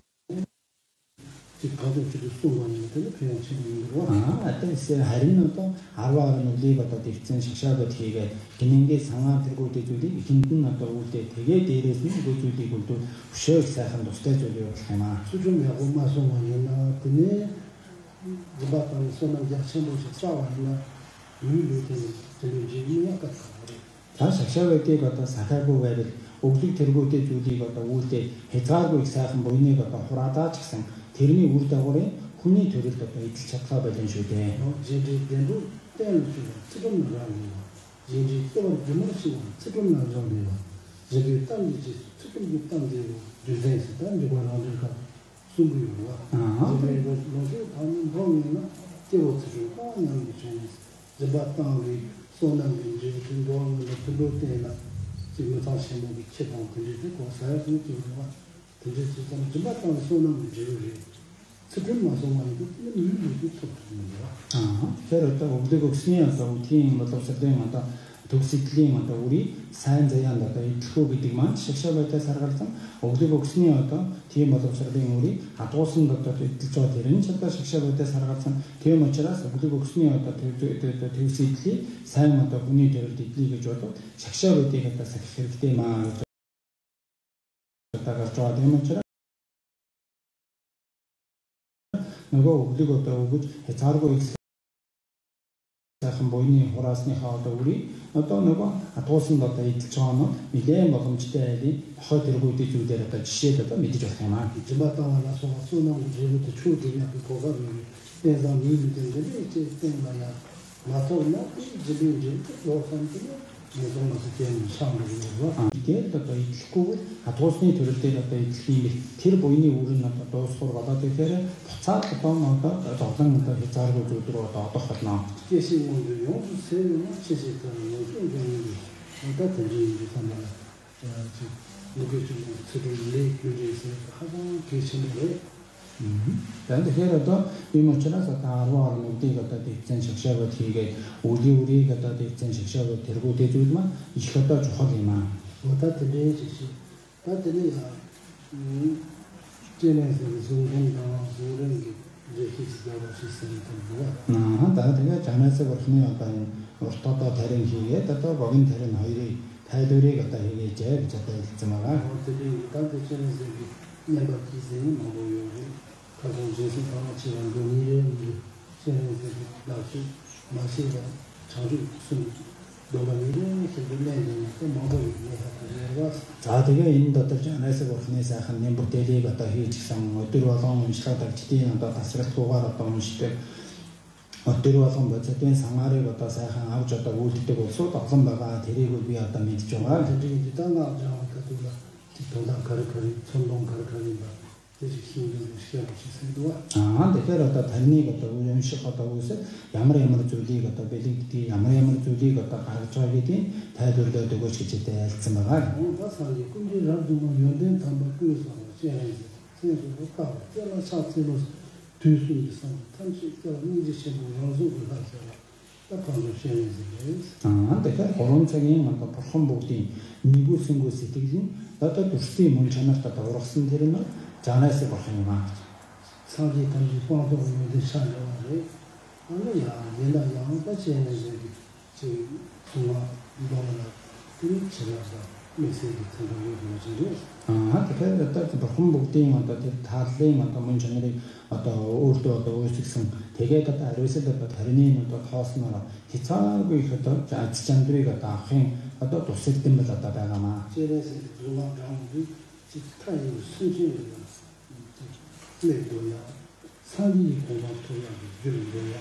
지금도 지금 수원인데 그냥 지금 아테스 하리노도 아와는 우리가 또 딕션 식사도 되게 기능의 상황 들고 되주디 힘든 나도 올때 되게 대해서 이거 주디고 또 부셔 사람 dostay 줘요. 하나 수준하고 마소만이나 근데 지바탄 소나 약천도 싸워나 유유도 되는 약간 다 식사회계 같은 사다고 외를 옥직 들고 때 주디가 또 올때 해자고 익사한 보이네가 또 호라다 책상 тэрний үр дагаврын хүний төрөлд одоо идэл чадлаа байлын шүү дээ. Жинжидэнду тэнчүү цэдэн нааны. Жинжидэн юмшиг цэдэн нааны. Жигтан жи цэдэн гутан데 дүлээс тань жигванаадга сумбиуа. Жигэго логэ тань бомина теоцүү таанам жин. Жабатанги сонамин жин доон төбөтэна. 지금 다시 뭐 미치고 그리고 고사야 그리고 근데 지금 저battan 소나무 지르리 지금 마소만이도 이유도 없습니다. 그래서 우리가 혹시나 팀 모터스들은 одоо төгсгөлийн одоо үрийг сайн заяанд одоо идэхгүй гэдэг маань шигшээтэй саргалсан өглөг өгсний одоо тийм боловсролын үрийг хадгуулсан одоо идэлж байгаа тэр нь ч одоо шигшээтэй саргалсан тийм учраас өглөг өгсний одоо төгсгөлийн сайн одоо хүний төрөлд идлээ гэж бодоод шигшээтэй одоо сахих хэрэгтэй маа одоо гарч байгаа юм учраас нөгөө өглөг одоо өгөж хязгааргүй сайхан буйны хураасныхаа одоо үрийг одоо нөгөө хадгуулсан одоо идэлж байгаа нь нэлээд боломжтой айлын хойд тэргүүдийн зүйлээр одоо жишээд одоо мэдэж болох юм аа. Жибатаана соосуна жирэт чүүдийн апикогар нэлээд нийлүүлдэг тийм байна. Матовна жибинжин лоосантиг тэгээд одоо идэхгүй хадгуулсны төрөл дээр одоо идэх юм тэр буйны үр нь одоо дуусгар болоод ихээр буцаад одоо зовлон одоо хязгааргүй зүйл рүү одоо одох болно. Тэсийн мөн юм сэрэм чисэтэн юм одоо тэжиж санаа нөгөө зүйлээ зүйлээс хадан кэшинээ Тэгэхээр одоо ийм учраас одоо 10 орнуудыг одоо дэвцэн шигшээгүүд хийгээд үлийн үрийг одоо дэвцэн шигшээгүүд тэргүүдээ зүйл маань их одоо чухал юм аа. Одоо тэрээс та тэрийг генезис зүүн 다들 자나서 그렇네요. 어떤 어떤 다른 기에 또 거긴 다른 허리 타이들이 갖다 이게 제일 잡다 있지마가 어떻게 단체 전에서 내가 기생이 뭐요. 가서 제수 방어 지원 돈이 전에서 나시 마시가 자주 무슨 노만이를 해들려는 그 뭐를 해야 자되게 인도들 자나서 그렇네서 한 년부터리 갖다 희직상 어디로서 음식하다 지대는 또 다스를 도와라도 음식들 어디로서 뭐든 상하를 갖다 사한 아우저도 올때고 소도 선바가 데리고 비었다 믿죠가 되게 땅아 저한테도 도당 가르카리 천동 가르카리 그래서 힘든 시간 시스템도 데케라다 단니가 또 음식하다 오서 야마야마 조리가 또 벨리티 야마야마 조리가 또 가르쳐야지 다들도 되고 싶지대 했지마가 바사리 군지라도 연된 담바 그래서 제가 그래서 가 제가 사실로 뒤수있어 tansi가 이제 신고 연습을 하잖아 딱한번 시행해서 데케 고론적인 뭐 퍼폼복디 미국 생고스 되긴 나도 두스티 문찬았다 그렇습 되는 자나서 버리마 상지 단지 광도에 대해서는 아니야 내가 양까지는 저 정말 이거는 그렇지라서 메시지 들어오는 거지 그래서 또 퍼폼복디 뭐 다들 뭐 문찬들이 어떤 오르도 오식성 되게 갖다 알으세도 다른이 또 카스나라 기차고 있었던 자치장들이 갖다 행 어떤 또 시스템을 갖다 다가마 제래서 정말 강도 직타의 수준을 내고야 산이 고맙도록 줄이고야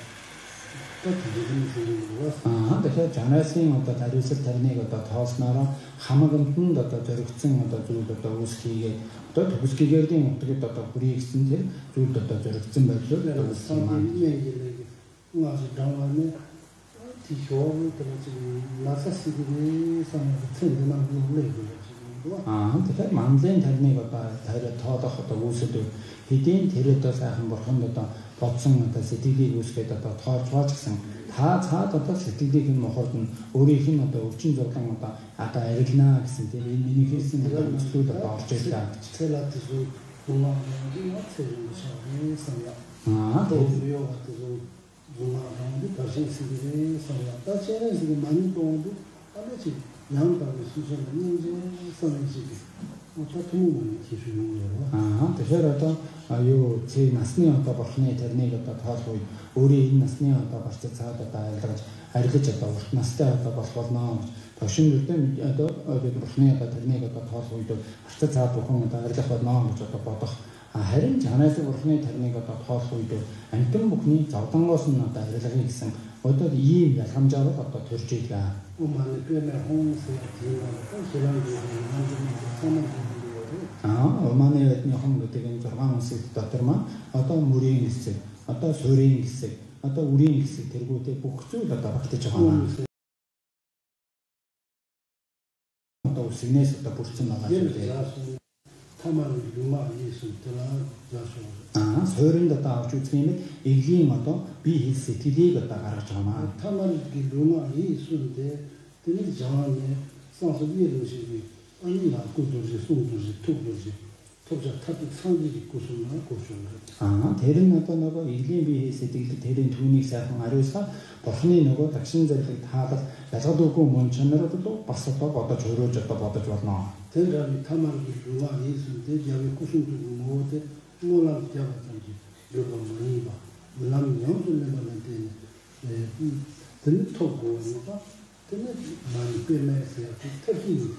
그래서 자나스인 어떤 다루스 타르네가 또 카스나라 하마금 푼다 또 저렇게 어떤 줄도 우스키게 또 우스키게딩 어떻게 또 우리 익스인데 줄도 또 저렇게 말도 산이 내게 와서 당하면 디쇼를 들어지 나사시기에 산을 틀리만 놀래고요 근데 만든 타르네가 다르 더더 우스도 히딘 데르도 사한 뭐 한도 법성부터 세티디 우스게다 더 좋아지상 다 자도 세티디 뭐거든 우리 힘도 옥진적당 것다 아까 에르기나 같은 데 미니피스는 거 수도 더 어쩌다 셀라트도 공항이 어떻게 해서 도우요 같은 공항이 다시 쓰기에 서야 다시는 많이 도움도 아니지 양가의 수준은 이제 선지기 어떻게는 기술이에요. 대셔라도 아유 제 나스니어가 버χν에 терне가 타서 우리 나스니어가 벌써 차다 다일다 알겠다. 나스타가 버서나 더신들때 아도 버χν에가 терне가 타서 또 벌써 차도 공다 알겠다. 나오죠. 또 харин 자나서 버χν에 терне가 타서 또 안튼 목니 자당 것은 나다 이렇게 있음. 어떤 이 감자로 갖다 들지가 오만의 변에 홍세 오만의 홍도 되게 저만스 따더만 어떤 무리인 있어 어떤 소리인 있어 어떤 우리인 있어 들고 때 복수다 박대 저하나 또 신내서 또 볼수 나가지고 타마를 루마이 있었더라 소리인다 다 주체면 이게 또 비히스티디가 다 가르쳐마 타마를 루마이 있었는데 되게 장안에 상서 위에도시 아니나 고도지 송도지 토도지 토자 타도 상지기 고소나 고소나 대른 또 너가 이게 비히스티디 대른 돈이 사용 아래서 버스니 너가 tak신들 다 나서도고 문천으로도 또 봤었다 봤다 조로졌다 봤다 좋았나 대라미 타마를 루마이 있었는데 야외 고소도 뭐데 뭐라 잡았던지 여러 많이 봐 물론 영술내만한테 들토고 뭐가 근데 많이 빼면서 특히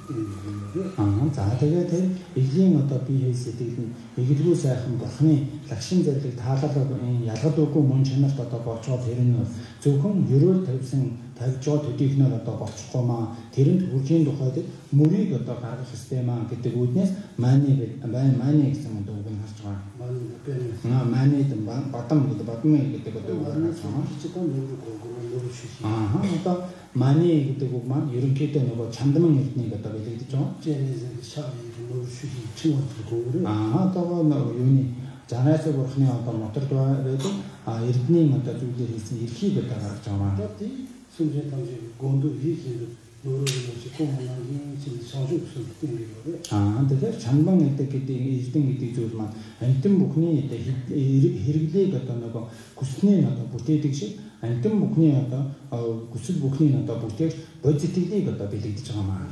자되게 이게 어떤 비헤스티 이게 사람 버스니 tak신들 다 가다고 야서도고 문천으로도 봤죠 대른 조금 유로 대신 다저 되기는 또 봤고마 대른 우진도 하되 물이 갖다 가르 시스템아 그때 고드네스 많이 있으면 또 오긴 하죠 많이 빼면서 많이 좀 바텀도 바텀에 그때 것도 하죠 지금 내고 또 많이 그때 고만 이렇게 때는 거 잠드는 일이 갖다 되겠죠 제네즈 샤이 노슈기 친구들고 그래 또 요니 자나서 버χν에 어떤 모터도 해도 이르니 맞다 주들이 이렇게 갖다 가르쳐마 순전 당시 gond도 위기를 тэгэхээр чанбан гэдэг эзэн гэдэг зүйл маань амтэн бүхний хэрэглээг одоо нөгөө хүснээ одоо бүтээдэг шиг амтэн бүхний одоо хүсэл бүхний одоо бүтээгч бодитгэлийг одоо бэлэгдэж байгаа маа.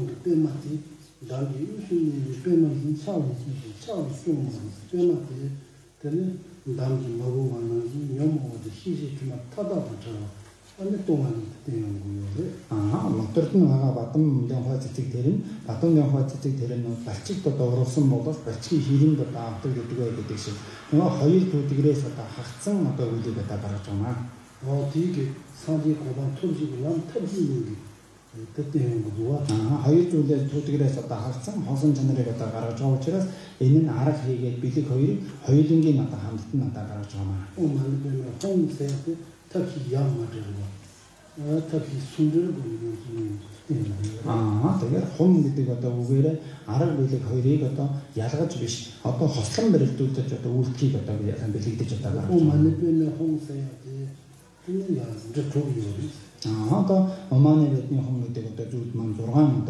Моторд нь байгаа бадам дэнхой цэцэг тэр нь бадам дэнхой цэцэг тэр нь балчигт одоо уралсан болоод балчгийн хийрэнд одоо авдаг гэдэг шиг нөгөө хоёр төдгөрөөс одоо хагцсан одоо үлийг одоо гаргаж байгаа маа. Тийг саний гомон төлжиг нам тавьж хоёр зүйлээр төдгөрөөс одоо хагцсан хонсон чанарыг одоо гаргаж байгаа учраас энэ нь арга хийгээд бэлэг хоёрыг хоёулангийн одоо хамт нь одоо гаргаж байгаа маа. Тэгэхээр хум гэдэг одоо үгээрээ арга бэлэг хоёрыг одоо ялгаж биш одоо хослон бэрэлдүүлж одоо үйлдэлийг одоо бэлэгдэж одоо гаргаж байгаа. Одоо Оманы бидний хум гэдэг одоо зүйл маань 6 одоо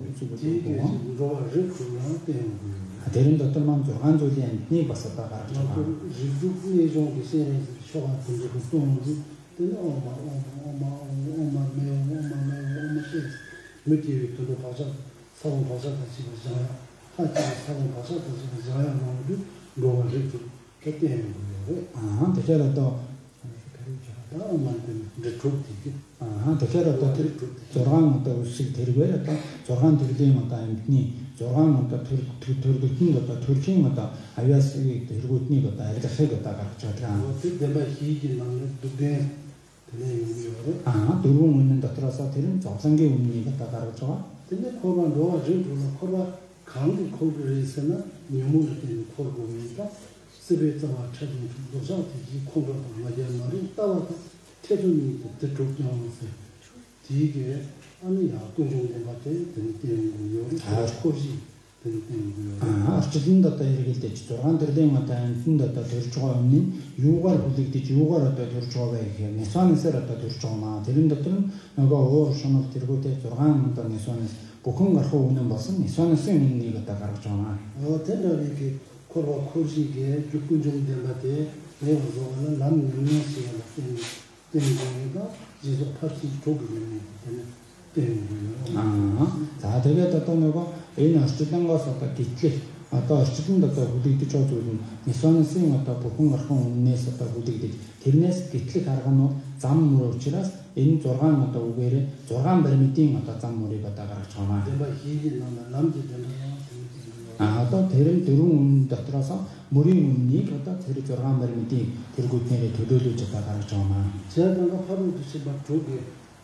тэрэн дотор маань 6 зүйлийн амтныг бас одоо гаргаж байгаа. Тэгэхээр одоо тэгэхээр одоо 6 одоо үсэг тэргээр одоо 6 төрлийн одоо амтны 6 одоо төрөлтөнд одоо төрхийн одоо авиас хэрэгүүднийг одоо арилгахыг одоо гаргаж байгаа. Дөрвөн үнэн дотроос тэр нь зовлонгийн үннийг одоо гаргаж байгаа. Тэгээд хөрван роо хөрва 강기 콜브레이스나 녀모르된 콜브레이스가 스베타와 차진 도자티 이 콜브가 마야마리 따와서 태준이 뜻쪽장에서 뒤게 아니야 공정된 것에 등등고요. 코지 등등고요. 어쨌든 одоо хэрэгэлдэж 6 төрлийн одоо амтнд одоо төрж байгаа өмнө юугаар хүлэгдэж юугаар одоо төрж байгаа гэхээр несонсоор одоо төрж байгаа маа. Тэрэн дотор нөгөө өөр шунал тэргүүтэй 6 одоо несонс бүхэн гарах үнэн болсон несонсын үннийг одоо гаргаж байгаа маа. тэрийг корва 코지게 죽군종된 것에 내어서는 남녀시가 되는가 지속 파티 도구는 за тэгээд одоо нөгөө энэ орчлонгоос одоо гитлэх одоо орчлонд одоо хүлэгдэж байгаа зүйл нь несонсын одоо бүхэн гархан үннээс одоо хүлэгдэж тэрнээс гитлэх арга нь зам мөр учраас энэ 6 одоо үгээрээ 6 баримтын одоо зам мөрийг одоо гаргаж байгаа маа. Одоо тэр 4 үнэн дотроос мөрийн үннийг одоо тэр 6 баримтын тэргүүднээ төлөөлөж одоо гаргаж байгаа маа. 제가 바로 뜻이 막 저기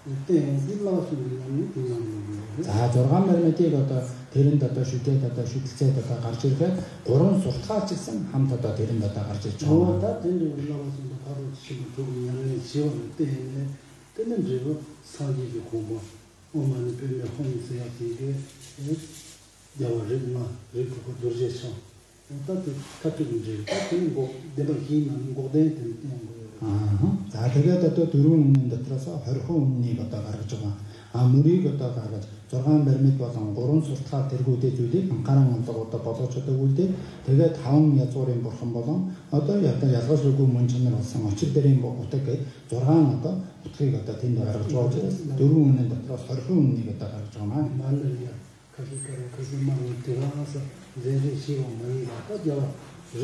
За 6 баримтыг одоо тэрэнд одоо шүтээд одоо шүтэлцээд одоо гарч ирэхэд 3 сурталгаач гэсэн хамт одоо тэрэнд одоо гарч ирж байгаа. Одоо тэнд 올라와서 바로 지금 조금이라는 지원을 때문에 때는 제가 사기를 고마 오만이 별로 혼자야 되게 야와르마 그리고 도저에서 어떻게 같은 이제 같은 거 내가 힘은 거대 되는 거. За тэгээд одоо 4 үнэн дотроос 20% үннийг одоо гаргаж байгаа. Мөрийг одоо гаргаж 6 баримт болон 3 сурталгаа тэргүүдээ зүйлийг анхааран онцгой одоо болгож одоо үлдээ. Тэгээд 5 язгуурын бурхан болон одоо ялгуулгүй мөн чанар болсон очир дээрийн утаг гээд 6 одоо утгыг одоо тэнд гаргаж байгаа учраас 4 үнэн дотроос 20% үннийг одоо гаргаж байгаа маа. Манлия кашмар тэраас зэжиг мэй одоо за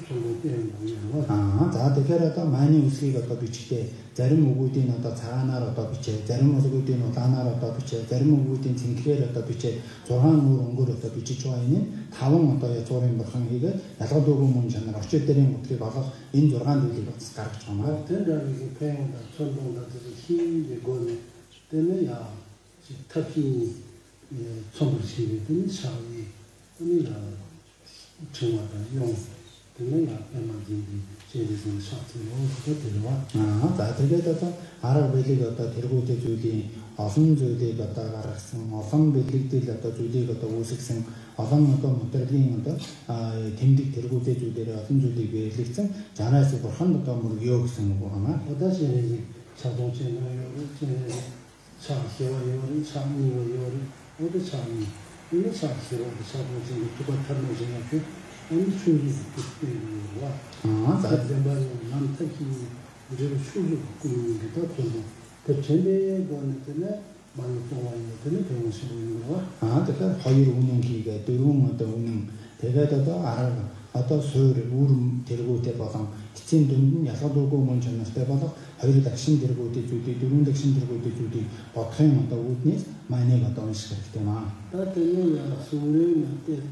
тэгэхээр одоо мааны үсгийг одоо бичгтээ зарим үгүүдийн одоо цагаанаар одоо бичээ, зарим үгүүдийн улаанаар одоо бичээ, зарим үгүүдийн цэнхэгээр одоо бичээ, 6 өөр өнгөөр одоо бичиж байгаа энэ 5 одоо язгуурын бурхан хийгээд ялгуулгүй мөн чанар очир дээрийн утгыг олох энэ 6 зүйлийг бас гаргаж байгаа маа. Тэр дэгийг пэйнда цолдонда хийгээ гоо тэнэ я таки цомрси는 사위 우리가 정화가 용 때문에 앞에만지 제대로 사트로 그대로와 за тэгээд одоо арга бэлэг одоо тэргүүтэй зүйлийн олон зүйлийг одоо гаргасан олон бэлэгдэл одоо зүйлийг одоо үүсгэсэн олон одоо моторгийн одоо тэмдэг тэргүүтэй зүйлээр олон зүйлийг биелэгдсэн жанаас бурхан одоо мөргөө гэсэн үг байна. Одоо шинэ 자동차나 차세와 요리 참미와 요리 어디 참미 이거 차세와 차보지 똑같은 거잖아요. 아니 추주 그때와 자전거는 남태기 이제 추주 꾸는데도 좀 대체의 거는 많이 동안에 되는 병실인 거와 그러니까 허일 운영기가 들어오면 또 운영 대가도 알아. 어떤 수를 우름 데리고 대봐서 기침 돈 야사도고 먼저는 대봐서 허일 dak신 데리고 대주디 두른 dak신 데리고 대주디 버터는 또 웃니 많이 갔다 시작했잖아. 다들 수를 때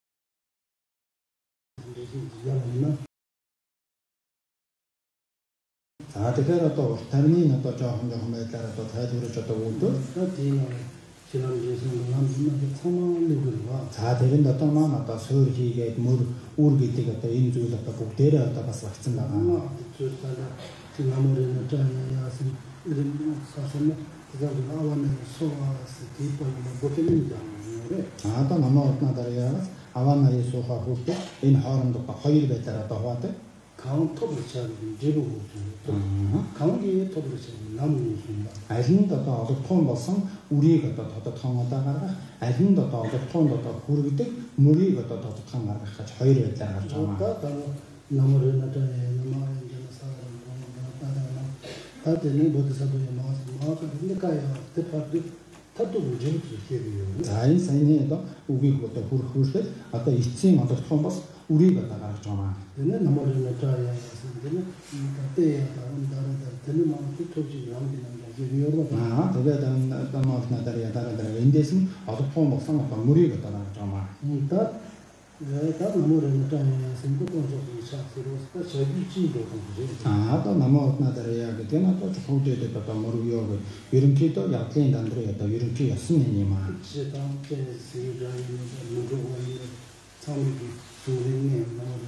그래서 또 다른이 또 조금 매달아 또 다들 저도 오도 지난주에서 남편한테 참아내고 되는 어떤 마음 또 서울기에 물 우르기가 또 인주가 또 복대라 또 봤어 같은 나가 저다가 지난번에는 짜야야서 이런 사선에 그다음에 아와는 소화스 기법을 보태는 장면에 또 넘어왔나다야 아와나의 소화 후때 인 하람도 허일 배따라 또 와대 강 톱을 차는 제로 강이 톱을 차는 나무는 알린다 또 어디 통 벗은 우리가 또 통하다가 알린다 또 어디 통도 또 구르기때 물이가 또 통하다가 허일 배따라 잖아 나무를 나타내 나무는 다들 모두 사도에 나와서 그러니까요. 대파도 타도 문제를 해요. 자인생에도 우리부터 후르후르 아까 이쯤 어떤 통버스 우리가 나가잖아. 근데 나무를 나타내야 되는 때에 다른 되는 마음이 토지 남기는 게 되게 나타나다리야 다르더라. 인데스는 어떤 통버스 어떤 우리가 나가잖아. 다 나무를 나타내야 생각도 또 저기지도 또 나무나다리야 그때나 또 조금도 또 모르고 이렇게 또 약간 단들이 또 이렇게 했으니만 제가 제 세상에 누구가 참기 소리네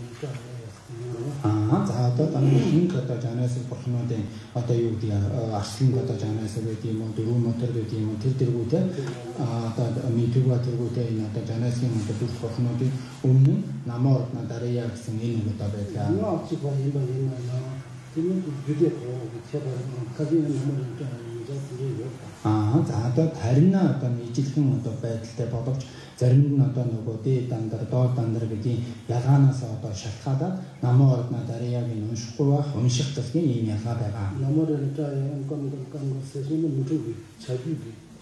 또 다른 힘껏 자네서 보는데 어떤 요디야 아슬인가 자네서 되게 뭐 두루모터 되게 뭐 들고 때 미투가 들고 때 나타 자네서 뭐 보는데 오늘 나무나다리야 생기는 것도 배다 나 지금 이번에는 지금 비디오로 제가 가지고 나무를 또 다른 어떤 이직형 또 배틀 봐도 자른 어떤 거기 단들이 야간에서 또 시작하다 나무나다리야기는 숙고와 음식들이 이미 하다가 나무를 짜야 건건 세수는 무조건 자기비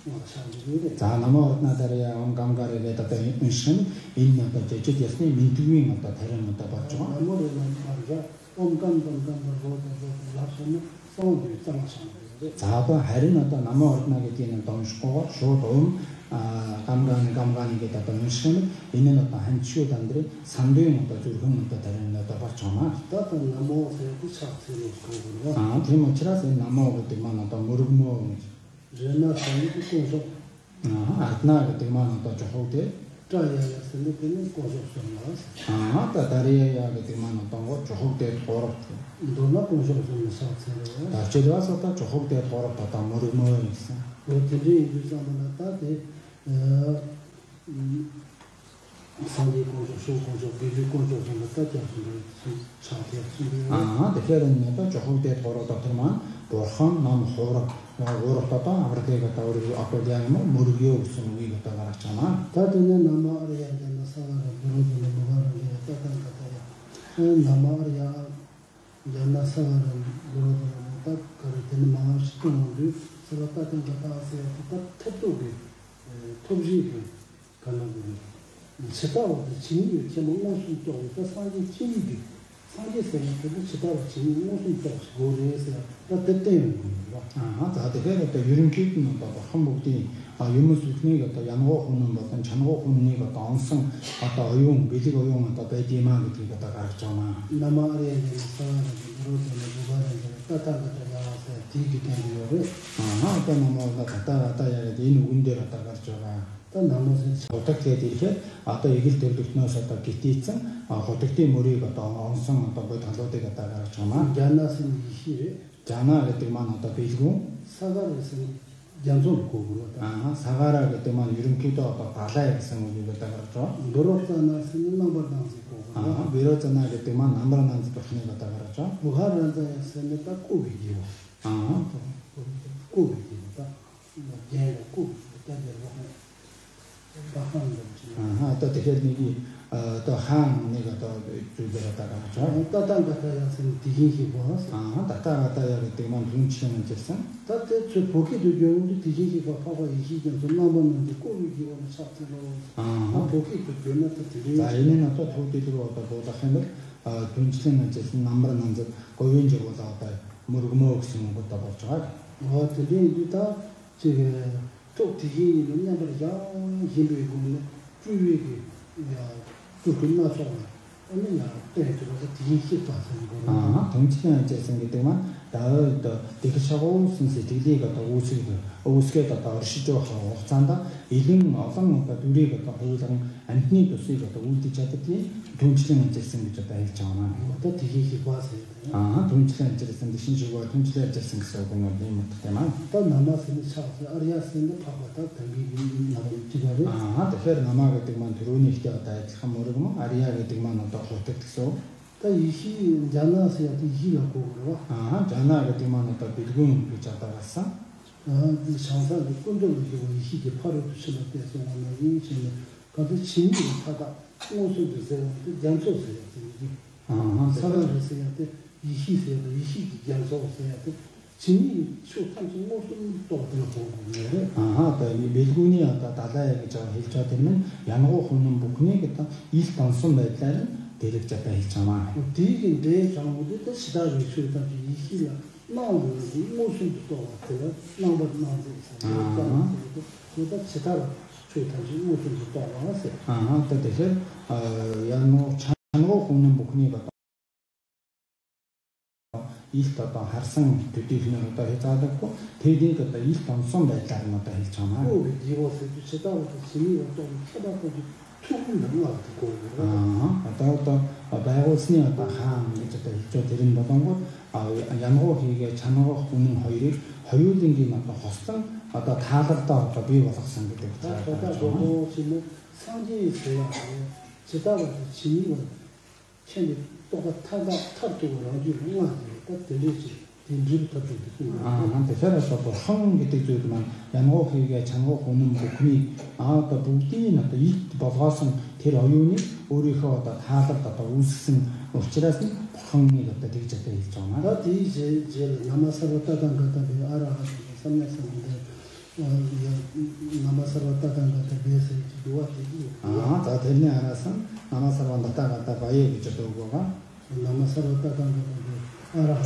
나무나다리야 감가르게 또 음식 있는 또 제주도에서 민두인 또 다른 또 봤죠. 나무를 말이야 건건 라서는 소원이 또 하rin 어떤 나무나게 되는 동식고 쇼돔 감간이게 또 음식은 있는 어떤 한 치유단들이 산도인 또 줄금 또 다른 또 봤잖아. 또 나무에 부착되는 거고 대모치라서 나무 그때만 또 무르모 제나 산이 고소 아트나 그때만 또 저호대 짜야야 생각되는 고소성이라서 또 다리야 그때만 또 저호대 보러 도나 고소성이 사세요 다시 와서 또 저호대 보러 또 무르모 있어 어떻게 이상한 나타데 산이 고소 비비 고소성 나타져서 차게 대표는 또 저호대 보러 또 들만 보험 남 호라 오르타타 아브르테가 우리 아코디아모 무르기오 스무기 갔다 가잖아. 다들 나마리아 되는 사람을 부르는 뭐라고 따뜻하다. 나마리아 되는 사람을 부르는 딱 그런 마음 시키는데 제가 따뜻하다 하세요. 딱 탑도게 톱지게 가는 거. 세타로 진이 제목 무슨 좀 사실 진이 사실은 그 지도로 진이 무슨 또 고려해서 따뜻해요. 다들 또 이런 기능도 한국이 유무수니가 또 양호 오는 것은 전호 오는이가 또 엄청 아까 어용 비디오 용은 또 배디만 그게 다 가르쳐마 나마리에 사람을 부르는 부가를 따뜻하게 나와서 뒤기 때문에 또 나마가 따라야 돼 누군데라 다 가르쳐가 또 나머지 어떻게 되게 또 얘기를 들으면서 또 기티쯤 어떻게 머리가 또 엄청 또 보다도 다 가르쳐마 잔나신 이시 자나 그때만 또 비고 사과에서 양손 고구로 사과라 그때만 이름기도 또 바다에 생기고 다 그렇죠. 노릇자나 쓰는 넘버당지 고구로 비로자나 그때만 넘버당지 또 하는 거다 그렇죠. 무하란자에 쓰는 딱 고기요. 고기다. 얘가 꼭 때려서 아하 또 대결이 또 한내가 또 주제로다가 따단가다야 디기기 보았어. 아 따다가다야 그때만 눈치는 됐어. 따때 저 보기도 경우도 디기기가 파고 이기는 좀 남았는데 꼬리기가 사트로 아 보기도 변했다 되게 자 얘는 또 도대로 보다 하면 눈치는 됐어. 남바는 이제 고윤적으로 왔다 모르고 쓰는 것도 봤죠. 들리다 저게 또 디기는 남바야 힘들고 주위에 야 그것마저 아니야 때들어서 디기 봤는 거. 아 정치는 이제 생기지만 다도 되게셔고 신세티가 또 오스게 또 시조하고 산다 이런 어떤 거 둘이가 또 항상 안니도 쓰이가 또 울티차트기 정치는 이제 생기죠 다 있잖아. 또 디기 봤어요. 아 정치는 이제 생기 신주가 정치를 이제 생기서 그런 때만 또 남아서는 차서 아리아스는 파고다 되게 나도 지가래. 아 대fer 남아가 되면 들어오니 있다가 참 모르고 아리아가 되면 또 호텔에서 또 이히 자나서야 이히라고 그러와. 아 자나가 되면 또 비군 비자다가서 이 상사의 꾼들을 지고 이히게 팔을 붙이는 데서 오는 인생은 가도 진리를 타다 무슨 뜻이에요? 양초세요. 아 사람을 써야 돼. 이히세요. 이히기 양초세요. 진리 쇼탄지 무슨 또 들어보고 아, 이 밀군이 아까 다다에 저 hil자 되면 양호 호는 부분이 그다 일단선 매달은 대립자가 있잖아. 되게 내 장모도 시다를 쇼탄지 이히라 나오는 무슨 또 같아요. 나오는 그다 시다를 쇼탄지 무슨 또 와서 아, 또 대체 양호 chan호 호는 부분이 같다. 일단 harсан төдийхнээ одоо хязгаарлахгүй тэдний одоо 일단 сон байдлаар нь одоо хэлж байгаа юм. 그 디고스 주체다고 진리가 좀 쳐다보고 조금 넘어가고 одоо байгуулсны одоо хаан гэж одоо хэлж тэр нь болонгоо ямгуу хийгээ чанаруу хүн хоёрыг хоёулынгийн одоо хослон одоо таалагдаа одоо бий болгосон гэдэг 저도 지금 상징이 있어요. 지다가 진리가 천이 똑같다 탑도 나오지 않아. 들리지. 인지부터 좀 한테 살아서 형 гэдэг зүйл маань ямгуу хийгээ чангуу хүн бүхний одоо бүгдийн одоо илт болгоосон тэр оюуны өөрийнхөө одоо таалалд одоо үүсгэсэн учраас нь бурханыг одоо тэгж одоо хэлж байгаа. 나 디제 남아서부터던 것들 알아. 삼내선인데 남아서부터던 것들 비해서 도와주고 자 тэрний араас нь 남아서부터가 바에 гэж дуугаа 남아서부터던 것들 알아.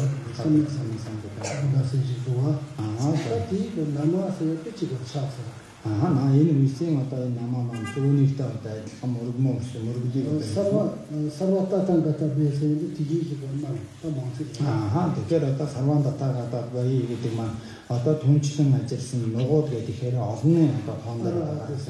삼내선이상도가 디 남아서의 끝이고 차서 나 энэ үеийн одоо намаа маань түүнийхтэй одоо адилхан мөргмөө мөргөлийг сарвататан гата биэсэ тижиж гомаа тамаач тэгэхээр одоо сарвандатаа гадаа бай гэдэг маань одоо түнчлэн ажилласан нугууд гэхээр олонний одоо тоондор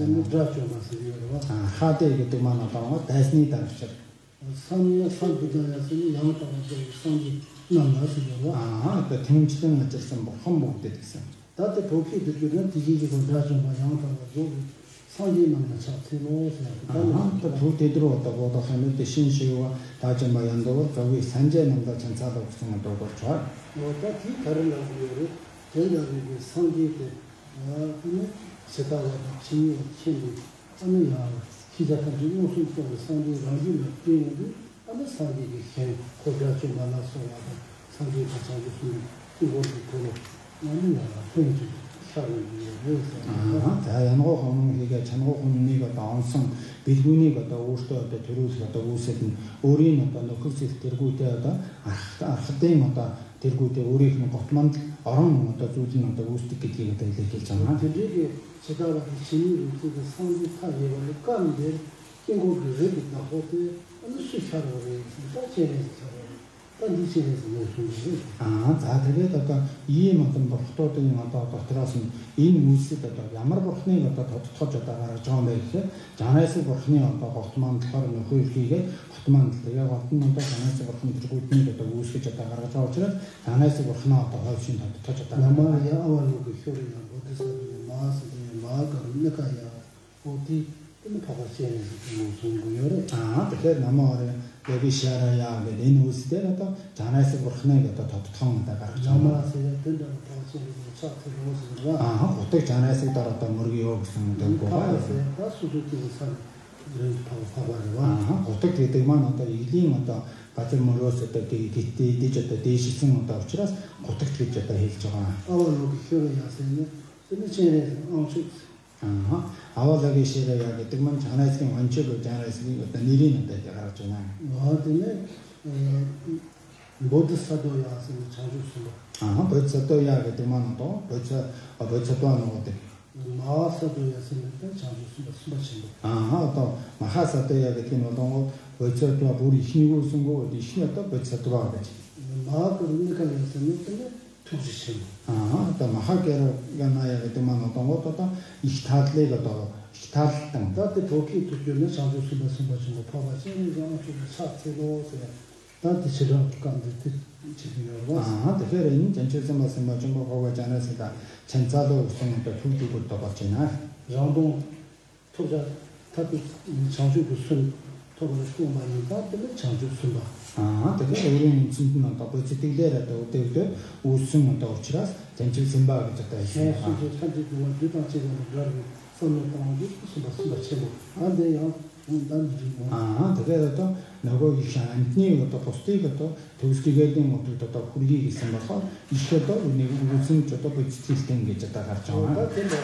хааде гэдэг маань одоо дайсны дарагчаар саний санбудаясын ямтаа саний намаасгаа одоо түнчлэн ажилласан бурхан бүгдээ гэсэн. 다들 보기 들으면 디기기 건자좀 양파가 좀 상기만 잡히고 또 부대로 왔다고 하면 신시와 다좀 양도가 거기 산재는다 전차도 없으면 또 그렇죠. 뭐다 기 다른 거를 저희가 상기때 근데 제가 진이 친구 아니야 기자한테 무슨 또 상기 가지고 되는데 아무 상기기 해 거기가 좀 많아서 상기 같이 이거 за янгуу хүн хийгээ чангуу хүннийг одоо онсон бэлгүүнийг одоо өөртөө одоо төрүүлэх одоо үүсэл нь өөрийн одоо нөхөр зэл тэргүүтэй одоо архадын одоо тэргүүтэй өөрийнх нь готмонд орон одоо зүйл нь одоо үүсдэг гэдгийг одоо хэлж байгаа. тэрийг 제가 진이 그 상기 타기를 감데 кингог рэд 나호데 어느 시차로 진짜 제네서 за тэгээд одоо ийм одоо бурхтуудын одоо дотроос нь энэ үйлсэд одоо ямар бурхныг одоо тодтогч одоо гаргаж байгаа юм бэ гэхээр жанаас бурхны одоо гот маань болохоор нөхөр хийгээ гот маань тэгээ гот нь одоо жанаас бурхны тэргүүднийг одоо үүсгэж одоо гаргаж байгаа учраас жанаас бурхнаа одоо хойшин тодтогч одоо намаа яавал гөхөрөө бодсон маас мааг нэкая оти энэ пагасяны юм зүйл тэгэхээр намаа 여기 시아라야 내는 우스데라도 자나에서 버크네가 더 통한다 가르쳐. 남아서야 된다 봐서 차트로 아, 어떻게 자나에서 따라다 모르게 무슨 되고 봐요. 다 수도도 산 이런 봐봐요. 아, 어떻게 되면 어떤 일이 어떤 같은 모르서 때 디지털 대시승 어떤 учраас 어떻게 됐다 했잖아. 아울로 표현이 하세요. 근데 제가 아, 아와다게 시라야 그때만 자나에서 완전히 자나에서 어떤 일이 있는데 가르쳐나. 와드네 모두 사도야 하세요. 자주 쓰고. 아, 벌써도야 그때만 또 벌써도 안 오거든. 마사도야 하세요. 자주 쓰고. 아, 또 마하사도야 그때만 또 벌써도 우리 힘을 쓰고 어디 신었다 벌써도 하지. 마그르니까 했으면 투지심. 아, 또 마하게로가 나야 그때만 또 것도 이스타트레가 또 스타트당. 다들 도끼 두교는 자주 쓰고 좀 봐봐서 이거 좀 차트로 다들 싫어 간데 지금요. 아, 그래는 전체에서 말씀 좀 보고 자나서다 전자도 무슨 또 풀기고 또 봤잖아. 정동 투자 다들 자주 무슨 토론을 좀 많이 다들 자주 쓰고. 아, 그게 우리는 진짜 또 버티기대라도 때도 우승은 또 учраас 전체 선박이 졌다 했어요. 네, 수지 산지 그만 비단체는 그러고 선을 당하고 무슨 체모. 안돼요. 아, 그래도 너고 이상한니 것도 포스트이것도 도스기게 된 것도 또 우리 있으면서 이것도 우리 무슨 저도 버티기 게 졌다 가르쳐나.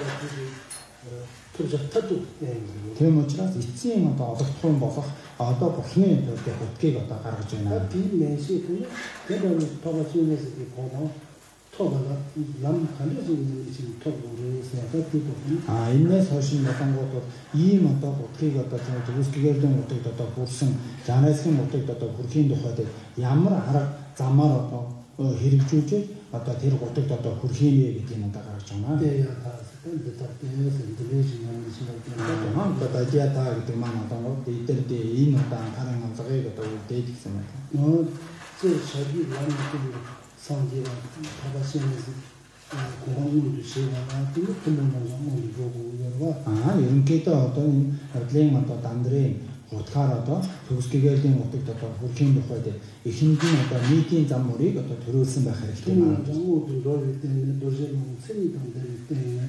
프로젝트도 그모처럼 이쯤은 또 어떻게 봐서 또 보시면 이렇게 어떻게 갖다 가르쳐나. 비면시 그대로 봐봐주면서 보고 토가가 남 간주는 지금 토고를 생각하고 아, 인내 소신 같은 것도 이만 또 어떻게 갖다 좀 도스기게 된 것도 또 무슨 자네스 것도 또 그렇게도 하되 야물 알아 자마로 또 히르주지 아까 데리고 어떻게 또 그렇게 얘기되는 다 가르쳐나. 네, 근데 다 때에서 인도네시아는 지금 아, 또 다지야 다 그때만 어떤 거 이때때 이노다 다른 거 저게 또 데이트스면. 저 저기 많이 좀 상기가 받아시면서 공항문도 시행하나 근데 그놈은 보고 여러와 아, 이런 게또 어떤 플레잉만 또 단들이 어떻게라도 도스기게 된 것도 또 그렇게도 하되 이 힘든 어떤 미팅 잠물이 또 들어오신 바 하겠지만 정우도 돌릴 때는 도저히 생이던 때문에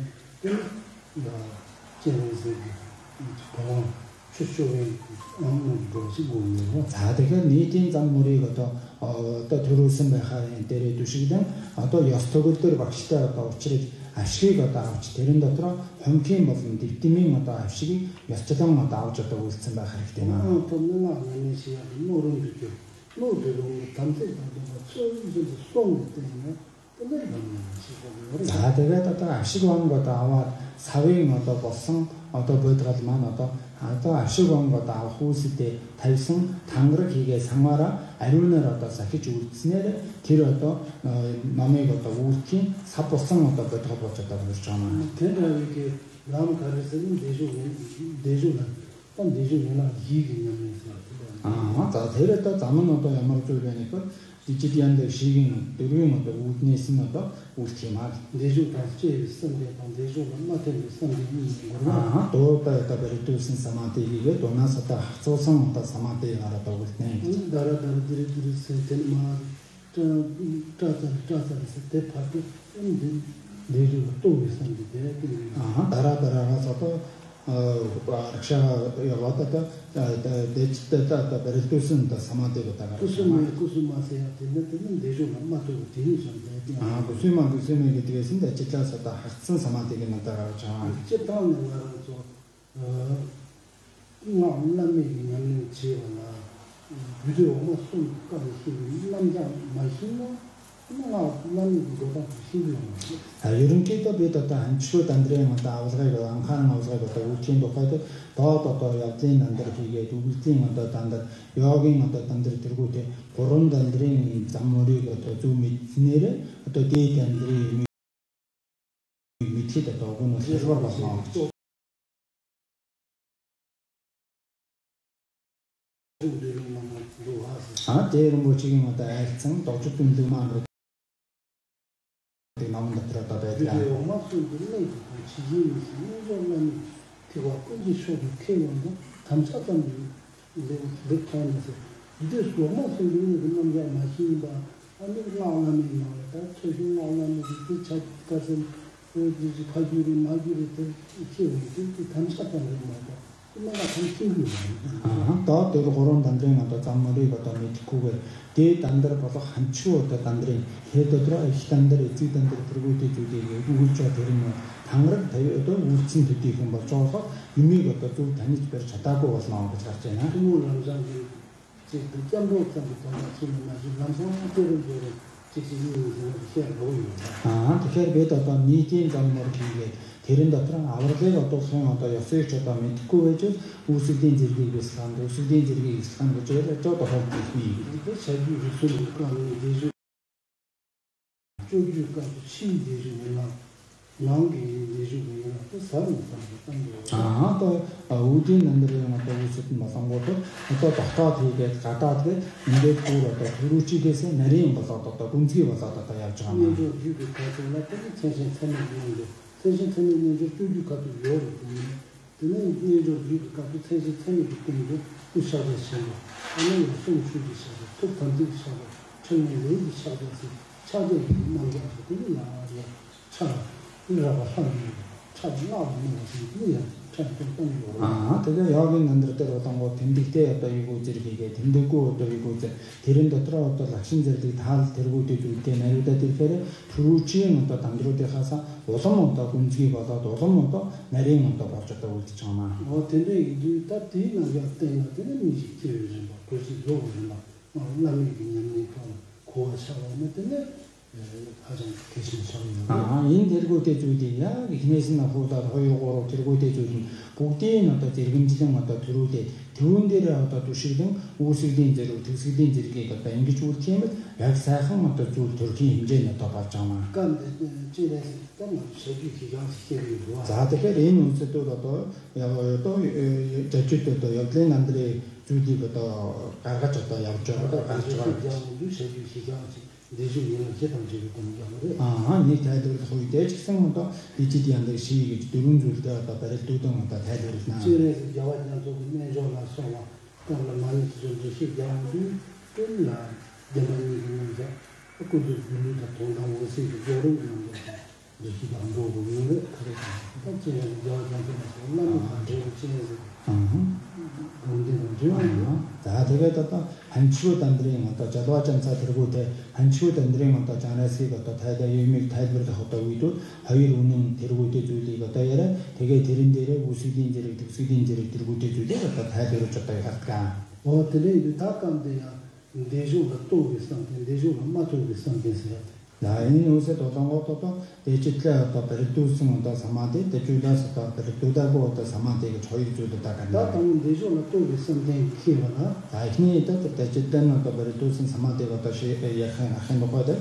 야 제네스 뭐 추쇼에 없는 것이 뭐예요? 자, 되게 미팅 잠물이 또 들어오신 바 하는 때에 두시든 또 여스토글들 박시다 또 어찌를 아시가 다 같이 되는 것들은 함께 무슨 디티밍 또 아시기 여스토당 또 아우저도 웃은 바 하겠지만 돈은 안 내시야 노는 비교 노들로 담대도 좀 송이 때문에 자, 되게 또 아시고 한 것도 아마 사회인 또 벗성 또 버드가만 또 아시고 한 것도 호스 때 달성 당그르 기계 상화라 알루네라도 사키 주스네를 길어도 남의 것도 우키 사포성 또 버드가버졌다고 그러잖아. 내가 이게 남 가르치는 대주는 또 대주는 이기념에서 아, 자, 데려다 담은 또 야말 줄베니까 디지털한데 시기는 들으면 또 우트니스는 또 우스티마 대주 단체 선대 대주는 마텐 선대 아, 또 베리투스 사마티게 도나서다 소성다 사마티 알아도 그네. 다라다라 디리디리 센텐마 짜짜짜짜 스텝하고 대주 또 선대 아, 다라다라서 또 아샤 여와다다 데치다다 베리투스는 사마티가 구스마세야 되는 대주는 마토 디니션데 아, 구스마게 되겠는데 진짜서 다 학생 사마티게 나타나죠. 제 다음에 말아서 남남이 지원아 비디오 뭐좀 까지 남자 마시노 남이 그거다 신경 아, 이런 게또 비슷하다 한치로 단들에만 다 아우스가이고 안 가는 아우스가이고 또 우친도 가도 더더더 약진 단들 기계 두글팅만 더 단들 여기만 더 단들 들고 때 그런 단들이 잠머리가 또좀 밑내래 또 뒤에 단들이 밑에다 또 그는 세서 봐서 아, 대는 뭐 지금 왔다 액션 또 조금 더 나온다 들었다 배야. 비디오 마스들이 지금이 신경만 그거 끊기 쇼도 캐는데 담사던 이제 몇 번에서 이제 뭐만 소리는 그런 게 마시는 거 아니 나오는 거 저기 나오는 그 가서 그 가지를 마지를 이렇게 단착하는 거다. 그러나 당신이 또 그런 단들이나 잠머리 같은 미트고에 대 단들 봐서 한추어 단들이 해도들어 시단들이 지단들 그리고 되주디 우울자 되는 당을 대도 우친 되게 뭐 줘서 의미가 또 단위별 찾다고 와서 나온 거 같잖아. 그거는 지금 점로부터 지금 남성들을 지금 тэгэхээр бид одоо нийтийн замнаар хийгээд тэрэн дотор авралыг одоо сон одоо ёсойч одоо мэдхгүй байж үүсгэлийн зэргийг бэлсэн, үүсгэлийн зэргийг бэлсэн гэж одоо хавд хийх. 이거 자기 리소르가 이제 저기가 신대주나 나오게 이제주가 또 사는 또 우딘 남들은 одоо үүсэт нь болонгууд одоо дотоод хийгээд гадаад гээд ингээд бүр одоо хөрүүчигээс нарийн болоод одоо гүнзгий болоод одоо явж байгаа юм. 이제 이게 가서나 텐션 텐션인데 텐션 텐션인데 저기 가도 요로 근데 이제 이게 가도 텐션 텐션인데 우사가서 아니 손주기 있어서 또 번득 있어서 처음에 여기 시작해서 차도 남자가 되는 나야 차 이라고 하는 차 나오는 것이 그냥 тэгээ яагийн нандр дээр болонгоо тэмдэгтэй одоо юу зэрэгийг тэмдэггүй одоо юу зэ тэрэн дотор одоо лагшин зэрлийг таал тэргүүдэж үлдээ нариудаад ирэхээр төрүүчийн одоо дандруудынхаас улам одоо гүнзгий болоод улам одоо нарийн одоо болж одоо үлдэж байгаа маа. 근데 이게 다 뒤는 약대는 되는 이지를 뭐 그래서 요거는 남이 그냥 고아사는 때문에 가장 계신 상황이에요. энэ тэргүүдээ зүйлийг яг эхнээс нь хуудаад 2 3 тэргүүдээ зүйл бүгдийн одоо зэрэгэмжлэн одоо төрүүлээ төвөн дээр одоо түшиглэн үүсгэлийн зэрэг төсгөлийн зэргийг одоо ингэж үлдэх юм бол яг сайхан одоо зүйл төрхийн хэмжээнд одоо болж байгаа маа. За тэгэхээр энэ үндэслэлүүд одоо жажид одоо явдлын намдрын зүйлийг одоо гаргаж одоо явж байгаа гарч байгаа. 대중이는 해당되게 되는 게 нэг тайлбарлах үедээ ч гэсэн одоо дижид яндаг ший гэж дөрвөн зүйлдээ одоо барилдуудан одоо тайлбарлана. 지금에서 야와나 좀 내줘나 소와 그런 많이 좀 시작하고 끝나 대만이 그런데 그것도 우리가 돈하고 것이 여러 있는 거. 이제 안 보고 있는 그래. 같이 야와나도 얼마나 많이 지내서 За тэгээд одоо ханчгүй дандрын одоо жалгаа жанцаа тэргүүтэй ханчгүй дандрын одоо жанасыг одоо тайлбар юмыг тайлбарлах одоо үедүүд хоёр үнэн тэргүүтэй зүйлийг одоо яриа тэгээд тэрэн дээрээ үсгэлийн зэрэг төсгөлийн зэрэг тэргүүтэй зүйлийг одоо тайлбарлаж одоо ярьдаг. тэр 다감데야 대중과 또 비슷한 대중과 맞춰 비슷한 게서요. энэ үсэд олонгууд одоо дижитал одоо барилдуулсан одоо самаадыг дижиталаас одоо барилдуулаагүй одоо самаадыг гэж хоёр зүйл одоо гэнэ. 다감은 대중과 또 비슷한 게 키워나. эхний одоо дижитал нь одоо барилдуулсан самаадыг одоо яахын ахын тухайд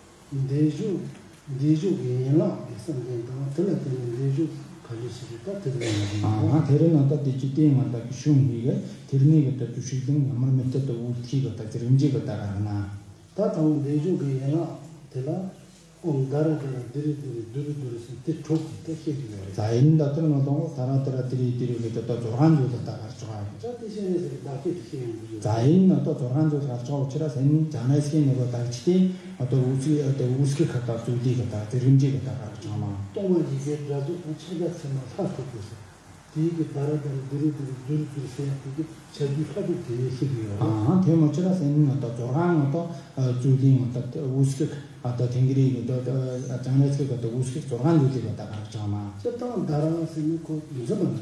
대중이나 비슷한 게 들었던 대중 가지시다 들어요. тэр нь одоо дижитийн одоо гишүүн хийгээ тэрнийг одоо түшиглэн ямар метод үйлдэлийг одоо зэрэмжийг одоо гаргана. 다감은 대중이나 तेला 온다라가 드르드르스 대촉 대시기요. За энэ дотор нь болон дараа дэрийгээд одоо 6 зүйл одоо гарч байгаа. За тийшээс дагт хийх юм. За энэ одоо 6 зүйл гарч байгаа учраас энэ жанайсгийн нөгөө дагчдын одоо үүсгэх одоо зүйлийг одоо зэрэмжийг одоо гаргаж байгаа маа. 또한 이게 라도 우치가스나 사토스. 이게 다라다라 드르드르스 이게 자기 하도 대시기요. тийм учраас энэ нь одоо 6 одоо зүйлийн одоо үүсгэх одоо тэнгэрийг одоо жанайсыг одоо үүсгэх 6 зүйлийг одоо гаргаж байгаа маа. 저도 다라서 이거 무슨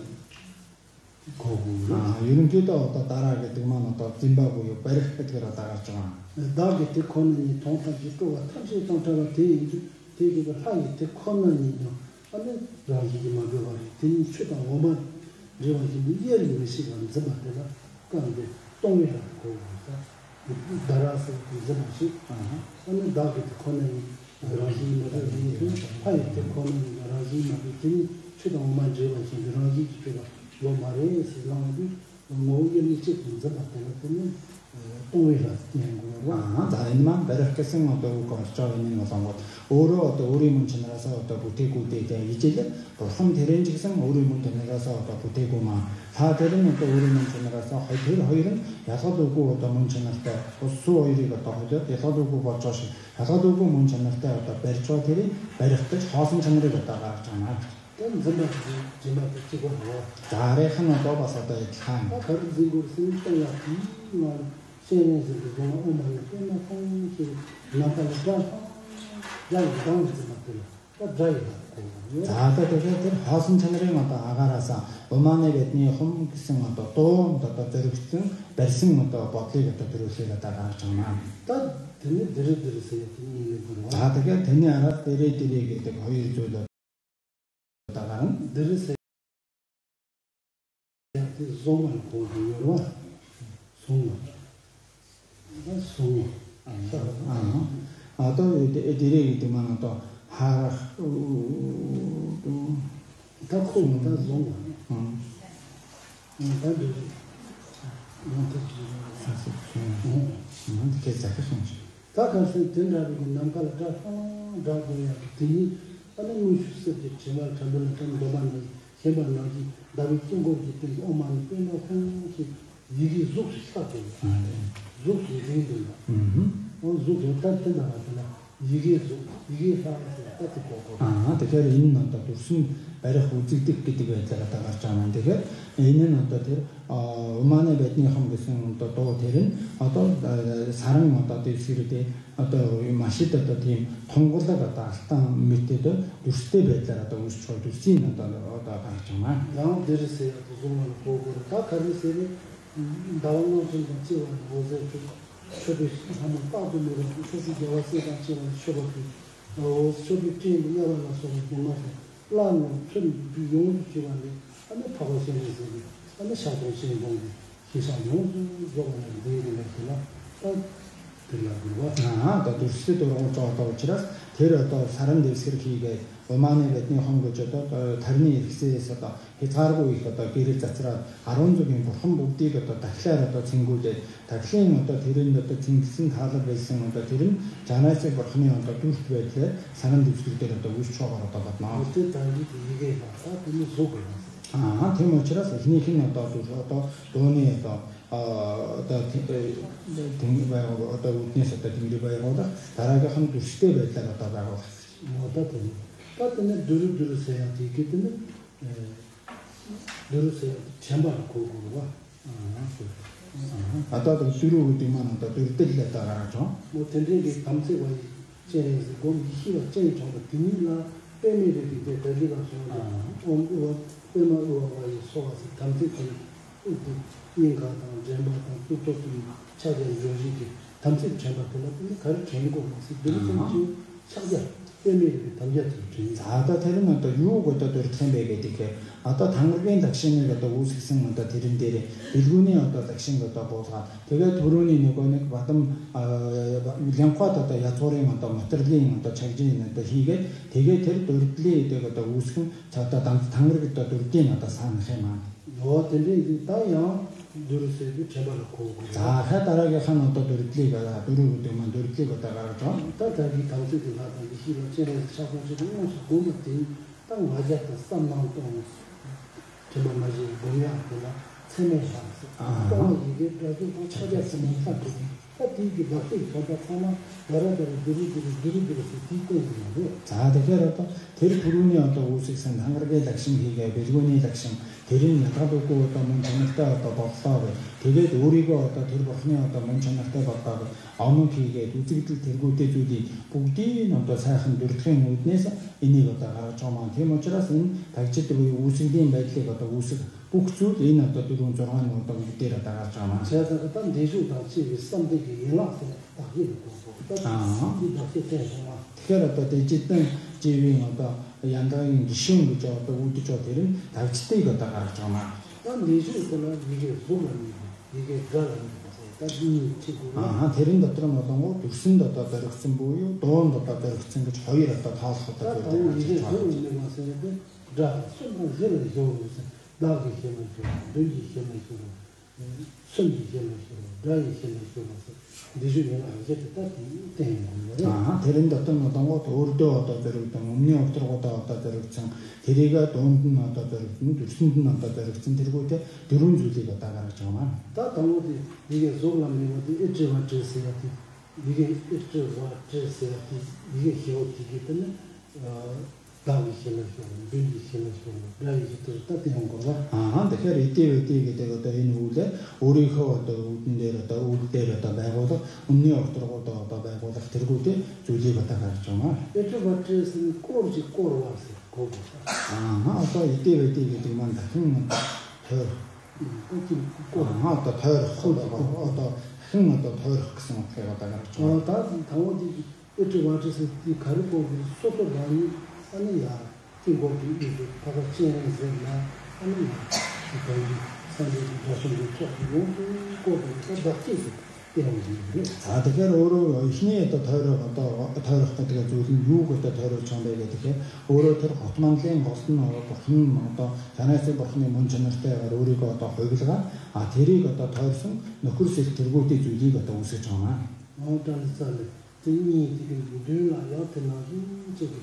ерөнхийдөө одоо дараа гэдэг маань одоо Зимбабвег барих гэдгээр одоо гарч байгаа. 다게 테코니 통탄지도 탐시 통타가 대기가 하이 테코니요. 아니 라지기 마벼리 된 최다 오만 저기 이해를 시간 잡아다가 간데 동해라 거기서 다라서 잡아시 아니 다게 테코니 라지기 마벼리 하이 테코니 라지기 마벼리 최다 오만 저기 라지기 최다 요 말에 시간이 모으게 이제 문제가 되는 동의를 하는 자, 이만 베르케슨 어떤 거 저는 어떤 거 오로 어떤 우리 문천이라서 어떤 부티고 되게 이제 한 대련직선 우리 문천이라서 어떤 부티고만 다 되는 또 우리 문천이라서 하이들 야사도고 어떤 문천이라서 수오일이 어떤 거죠. 야사도고 버쳐시 야사도고 문천이라서 어떤 베르초들이 베르트 하선 천을 갖다가 있잖아. 잘해 하나 더 봐서 더 참. 그런 지금 생각이 나. 세네들 좀 오만 때나 통치 나타나서 야이랑 맞더라. 자다 되게 하선 천을 갖다 아가라서 오만에 bet니 홈 기승 어떤 또 들으신 베르신 어떤 버틀 갖다 들으실 갖다가 있잖아. 다 되네 들으세요. 자 되게 되니 알아 데리들이 이게 거의 줘도 다가는 들으세요. 좀만 보고요. 좀 또 애들이 있지만 또 다 좀 다 같이 된다고 남가라 다고야 뒤 아니 무슨 정말 전부는 좀 도망을 해봤는지 다비 중국이 또 오만 빼놓고 이게 속시까지 속이 되는다. 속이 따뜻하다. 이게 따뜻하고. 되게 있는 또 무슨 베르 우직득 기득이 있다가 왔잖아. 되게 있는 어떤 오만에 bet니 한국에서는 또 되는 어떤 사람 어떤 되시르데 어떤 마시다 팀 통고다 갔다 일단 밑에도 두스테 bet라도 우스초 두스는 어떤 정말 나 들으세요. 좀 보고 다 가르세요. 다운로드 좀 찍어 보세요. 저도 한번 빠지면 저도 좋았어요. 지금 저도 저도 팀이 나와서 좀 라는 좀 비용 지원에 아니 파고세요. 아니 샤도시는 거 기사용 조금은 되는 거라 들라고 또 두스도 저도 지라스 데려도 사람들이 이렇게 오만에 bet니 한국에서도 다른 일에서도 해가고 있었다. 길을 자체라 아론적인 한 목디가 다시라도 친구들 다시는 또 들은 것도 진슨 다들 베이스는 또 들은 자나세 버하면 또 두스베트 사람들이 들때도 우스초가로 또 봤나. 그때 당시 이게 다 너무 속을 테모치라서 힘이 또 돈이 어떤 웃내서 등리바이보다 다르게 한 두스테 베트가 다가고 따뜻한 두루세요. 이게 때문에 두루세요. 전반 고고가 아따도 두루 되면 또 두르들다 가라죠. 뭐 텐데게 감세가 제에서 곰 희가 제일 정도 등이나 빼미를 이제 데리가서 빼마가 소화서 감세가 인가다 제마다 또 차례 요지기 감세 제마들은 가르 전고 두루세요. 차자 빼미를 담겼지. 자다 되는 또 유고 또 들템베게 되게 아따 당국인 닥신을 갖다 우스승은 또 들은데리 일군이 어떤 닥신 것도 보사 되게 도론이 누구는 받음 양과도 야토링은 또 마트르링은 또 책진은 또 이게 되게 될 돌리 되고 또 우스승 자다 당국이 또 돌리는 또 산해만 요 근데 다야 두르세도 제발 고고 자 해다라게 하는 또 돌리가 두루 되면 돌리가 다가죠. 다다기 당수도 나도 이시로 제를 차고지고 고무된 땅 맞았다 쌈나도 정말 맞이 뭐냐구나 세매하면서 또 이게 가지고 찾았으면 사도 어디게 맞게 가다 하나 여러들 들이들이 듣고 있는데 자 대결도 될 부분이 어떤 우스승 한국의 닥신기가 베르고니 닥신 대린 나가고 또 문천학다 또 법사고 되게 우리가 어떤 들보하면 어떤 문천학다 법사고 아무 기계 우리들 들고 때주디 북디는 또 사한 들트는 못내서 이니가다가 좀만 대모처럼 다치도 우스딘 발대가 또 우스 북주 이는 또 들은 저런 어떤 때라다가 좀 제가 어떤 대주다 지금 선대기 연락도 다 이루고 특별히 또 대지든 지위 어떤 양당인 쉬운 거죠. 또 우리도 되는 다치도 이거다가 좀 난 대주는 이게 소문이 이게 그런 대린 것들은 어떤 거 무슨 더 들었음 보여 돈도 더 들었음 그 저희라도 다 썼다 이게 소문이 맞는데 다 소문 제일 좋은 나게 힘을 줘 늘기 힘을 줘 손이 되면서 라이 되면서 디즈니가 이제 딱 되는 거예요. 데린다 어떤 것도 오르도 어떤 데로 음료 없더라고도 어떤 데로 데리가 돈 어떤 데로 무슨 어떤 데로 들고 때 드론 주디가 다가잖아. 다 당고디 이게 조글람이거든. 이제와 제세야티 이게 이제와 제세야티 이게 히오티기 때문에 다음이 실력이 빌리 실력이 라이즈도 딱 되는 거가. тэгэхээр идэвэдэг гэдэг одоо энэ үйлээ өөрийнхөө одоо үүдэн дээр одоо үйл дээр одоо байгуулах өмнө өгдрөгүүд одоо байгуулах тэргүүдээ зүйлийг одоо гаргаж байгаа. 이제와 제세는 꼬르지 꼬르와서 꼬르. Одоо идэвэдэг гэдэг маань дахин тойрох. Одоо тойрох одоо хэн одоо тойрох гэсэн утгыг одоо гаргаж байгаа. 다 당고디 이제와 제세 이 가르고 소소 많이 아니야. 중국이 이제 바로 지내는데나 아니야. 거의 산지도 도시도 좋고 거기서 바뀌지. Тэгэхээр өөрөө эхний одоо тойрох гэдэг зүйл нь юуг одоо тойрож байгаа юм бэ гэдэг. Өөрөө тэр хот манлын болсон бурхан одоо танаас бурханы мөн чанартай өөрийгөө одоо хувилгаа тэрийг одоо тойрсон нөхөр сэл тэргүүдийн зүйлийг одоо үүсгэж байгаа. 어떤 등이 지금 누나 여태나 저기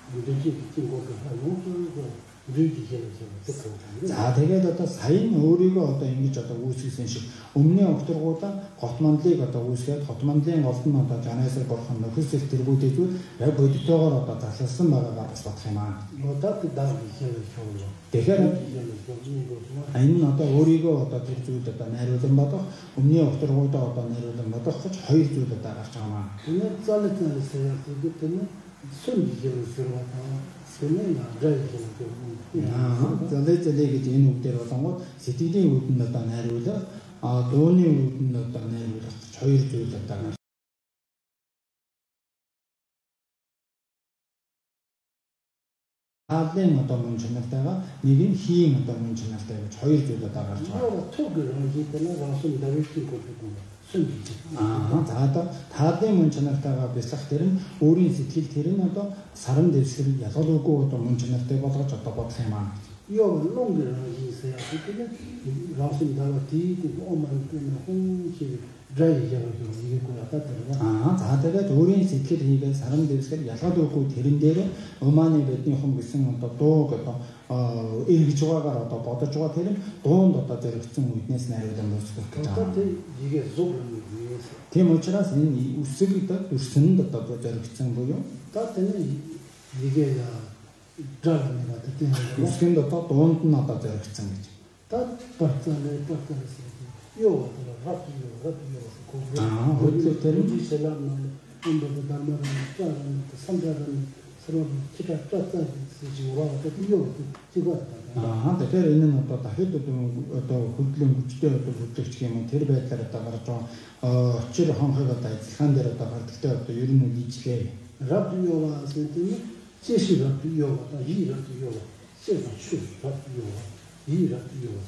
За тэгээд одоо сая өөрийгөө одоо ингэж одоо үүсгэсэн шиг өмнө өгтөргуудаа хот мандлыг одоо үүсгээд хот мандлын голд нь одоо жанаас бурхан нөхөсөл тэргүүдээ зүйл яг бодитоогоор одоо заслсан байгаагаа бас бодох юм аа. Тэгэхээр энэ одоо өөрийгөө одоо тэр зүйлд одоо найруулан бодох өмнө өгтөргуудаа одоо найруулан бодох гэж хоёр зүйл одоо гарч байгаа юм аа. Энэ залтнаас гэдэг 손이를 들어가다 손이나 자기를 залээ гэж энэ үгээр болонгууд сэтгэлийн үүдэн одоо найруулах дууны үүдэн одоо найруулах хоёр зүйл одоо Аадын одоо мөн чанартайгаа нэг нь хийн одоо мөн чанартай гэж хоёр зүйл одоо гарч байгаа. 투기를 하기때문에 가서 다르게 거고 таадын мөн чанартайгаа бясах тэр нь өөрийн сэтгэл тэр нь одоо саран дэвсгэр ялгалгүй одоо мөн чанартай болгож одоо бодох юм аа. Io non mi dice a tutti rasul dalla tidi omан хүн драйвер хийх за тэгээд өөрийн сэтгэл хийгээд саран дэвсгэр ялгалгүй тэрэн дээр умааны бидний хүм гэсэн одоо дууг одоо эргэж байгаагаар одоо бодож байгаа тэр нь дуунд одоо зэрэгцэн үднээс найруулан үүсгэх гэж байгаа. Тийм учраас энэ үсэг өрсөнд одоо зэрэгцэн буюу драйвер үсгэнд одоо дуунд нь одоо зэрэгцэн гэж. Io хөдлөлтөр нь селам энэ дармаар самдарын сэрэг чигтаа зижигваа гэдэг тэгэхээр энэ нь одоо дахид одоо хөдөлгөөн хүчтэй одоо хөдлөгч юм тэр байдлаар одоо гарч байгаа очир хонхыг одоо ажиллагаан дээр одоо гардагтай одоо ер нь үйлчлээ. Радиова гэдэг чиши радиова, радиова, чиши радиова, радиова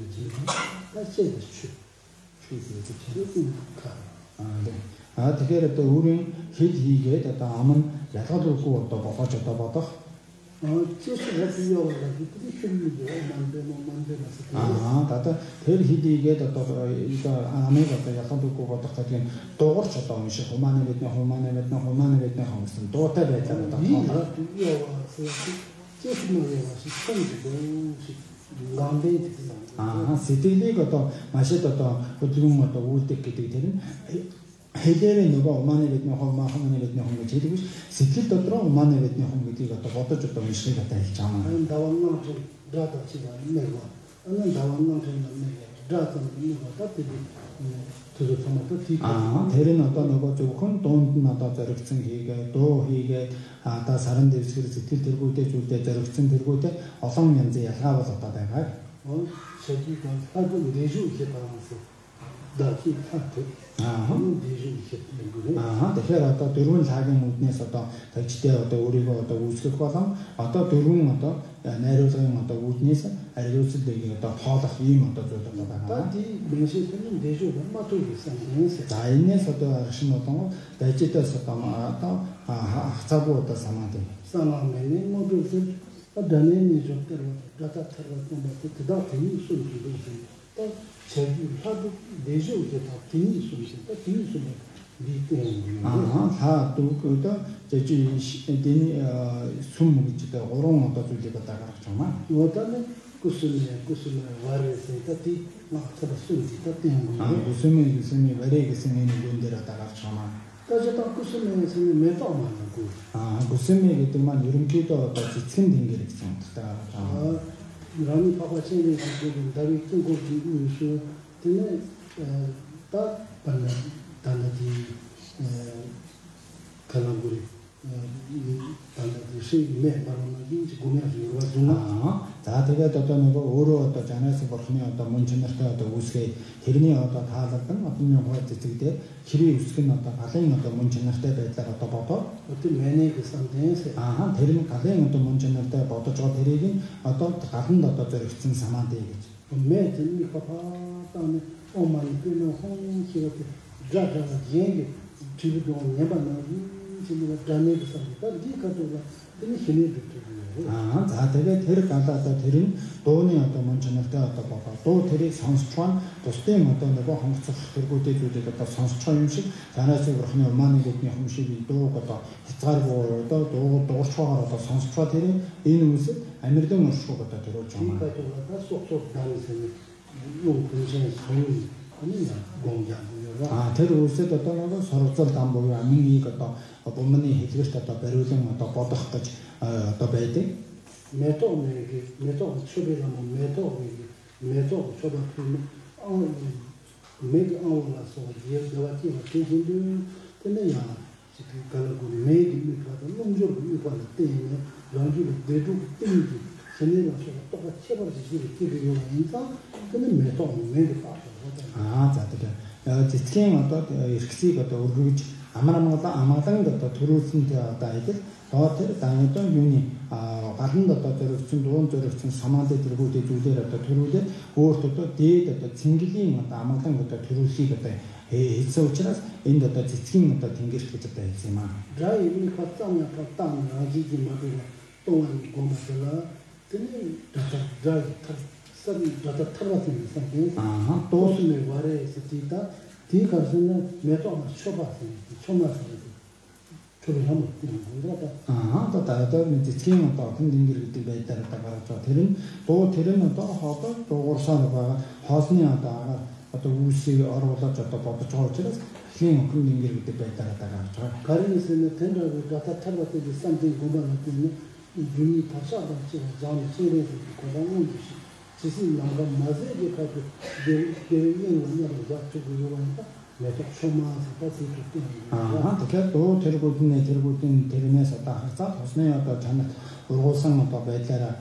тэгэхээр одоо өөрийн хэл хийгээд одоо ам нь ялгалгүй одоо болгож одоо бодох. Тэр хийгээд одоо амыг одоо ялгалгүй бодох гэдэг нь дуурч одоо унших хумааны бидний хомсон дуутай байдлаар одоо сэтгэлийг одоо машид одоо хөдөлгөөн одоо үүлдэх гэдэг тэр нь хэлээр нөгөө умааны бидний гэж хэлдэг биш сэтгэл дотроо умааны бидний хом гэдгийг одоо бодож одоо унших одоо хэлж байгаа юм. даваннаа дата чигаа нэго даваннаа дата тэр нь одоо нөгөө зөвхөн дуунд нь одоо зоригдсон хийгээ дуу хийгээд одоо саран дэвсгэр сэтгэл тэргүүдээ зүйлдээ зоригдсон тэргүүдээ олон янзын ялгаа бол одоо байгаа. Тэгэхээр одоо дөрвөн лагийн үднээс одоо тажтай одоо өөрийгөө одоо үүсгэх болон одоо дөрвөн одоо найруулгын одоо үүднээс ариусэлийг одоо хоолох ийм одоо зүйл одоо байгаа. За энэс одоо шин болон дайжтаас одоо хацаагүй одоо санаатай. Санааны модулс данэний жотер дата тарват нэмэлт дата хийсэн зүйл 제기 하도 내주게 다 뒤니 소리다. 뒤니 소리 리테는. 다 또그도 제주 데니 숨무기지가 오롱 어떤 줄지가 다가 정말. 요다는 구슬에 와르세 따티 막 쓰지다 때문에. 구슬이 와레게 생기는 분들아 다가 정말. 그래서 구슬에 생긴 메타만고. 구슬이 그때만 이름기도 지친 딩게 있었다. 라니 파파체는 지금 다리 뜨고 있어. 근데 다 반나 단다디 칼랑구리 단다디 시메 바로나기 고메아지 와주나 자 되게 어떤 거 오로 또 전에서 버크니 어떤 문천나다 또 우스게 hirni одоо таалагдсан одны хойд зэгдээ хэрэг үсгэн одоо галын одоо 문천나тай байдлаар одоо бодоод 어떤 매네 гэсэн тэр нь галын одоо 문천나тай бодож байгаа тэрийг одоо галанд одоо зоригдсон самаатай гэж мэ тэрний папаатаны оман бино хон хирэт жажаа гэнг чигдөө нэмана 지금 단내에서 디카도가 되게 힘이 들어요. 자, 되게 тэр галаада тэр нь дууны одоо мончнортой одоо боо. Дуу тэрийг сонсч байна. Бусдын одоо нөгөө хонгоцох тэргүүдээ зүйлийг одоо сонсч байгаа юм шиг танаас өөрхний умааны гэдний юм шиг дууг одоо хязгааргүй одоо дуу дуурч байгаа одоо сонсч байгаа тэр энэ үсэг Америкийн уршиг одоо төрүүлж байгаа. 디카도가 속속 다니는 용 근처에 소위 아니야 공장. тэр үсэд одоо нөгөө соргоцол дан буюу амингийг одоо бомбны хэлгэрт одоо бариулан одоо бодох гэж одоо байдаг. метод шубиламо метод шубаклим мег ауласо диавати матинду те네야 지금 메기 미카도 농조를 이관을 때문에 런지를 대두 띵기 세네라서 똑같이 해버리지 기계용 인사 근데 메기 자, 지금 одоо эрхсийг одоо өргөж амгалан одоо төрүүлсэнтэй одоо айдал доор дануудаа юуны галанд одоо зоригдсон дуун зоригдсон самаалын тэргүүдээ зүйлээр одоо төрүүлээд өөрт одоо дээд одоо цэнгэлийн одоо амгалан одоо төрүүлсийг одоо хийсэн учраас энд одоо цэцгийн одоо тэнгэрч гэж одоо хэлсэн юм аа. За энэ хатаана ажиг мадаа тоон гомсала тэний дата сан дата тарватын сан 도스네 와레 스티다 디카스는 메토마 쇼바스 쇼마스 저를 한번 공부하다 다들 지금 또 근딩기를 배달 따라서 들은 또 들은 또 하고 또 월산에 봐 하스니 하다 또 우시 어려워서 또 보도 저처럼 흰 근딩기를 배달 따라서 가리스는 텐더를 다타 tarvate something 고반한테 이 타샤가 지금 자는 소리를 고반은 지금 나가 맞게 가지고 대대는 뭐냐고 잡고 요한다 내가 초마서 같이 듣고 тэгэхээр дуу тэргүүдний тэрнээс одоо харцаа тусны одоо чанар ургуулсан одоо байдлаараа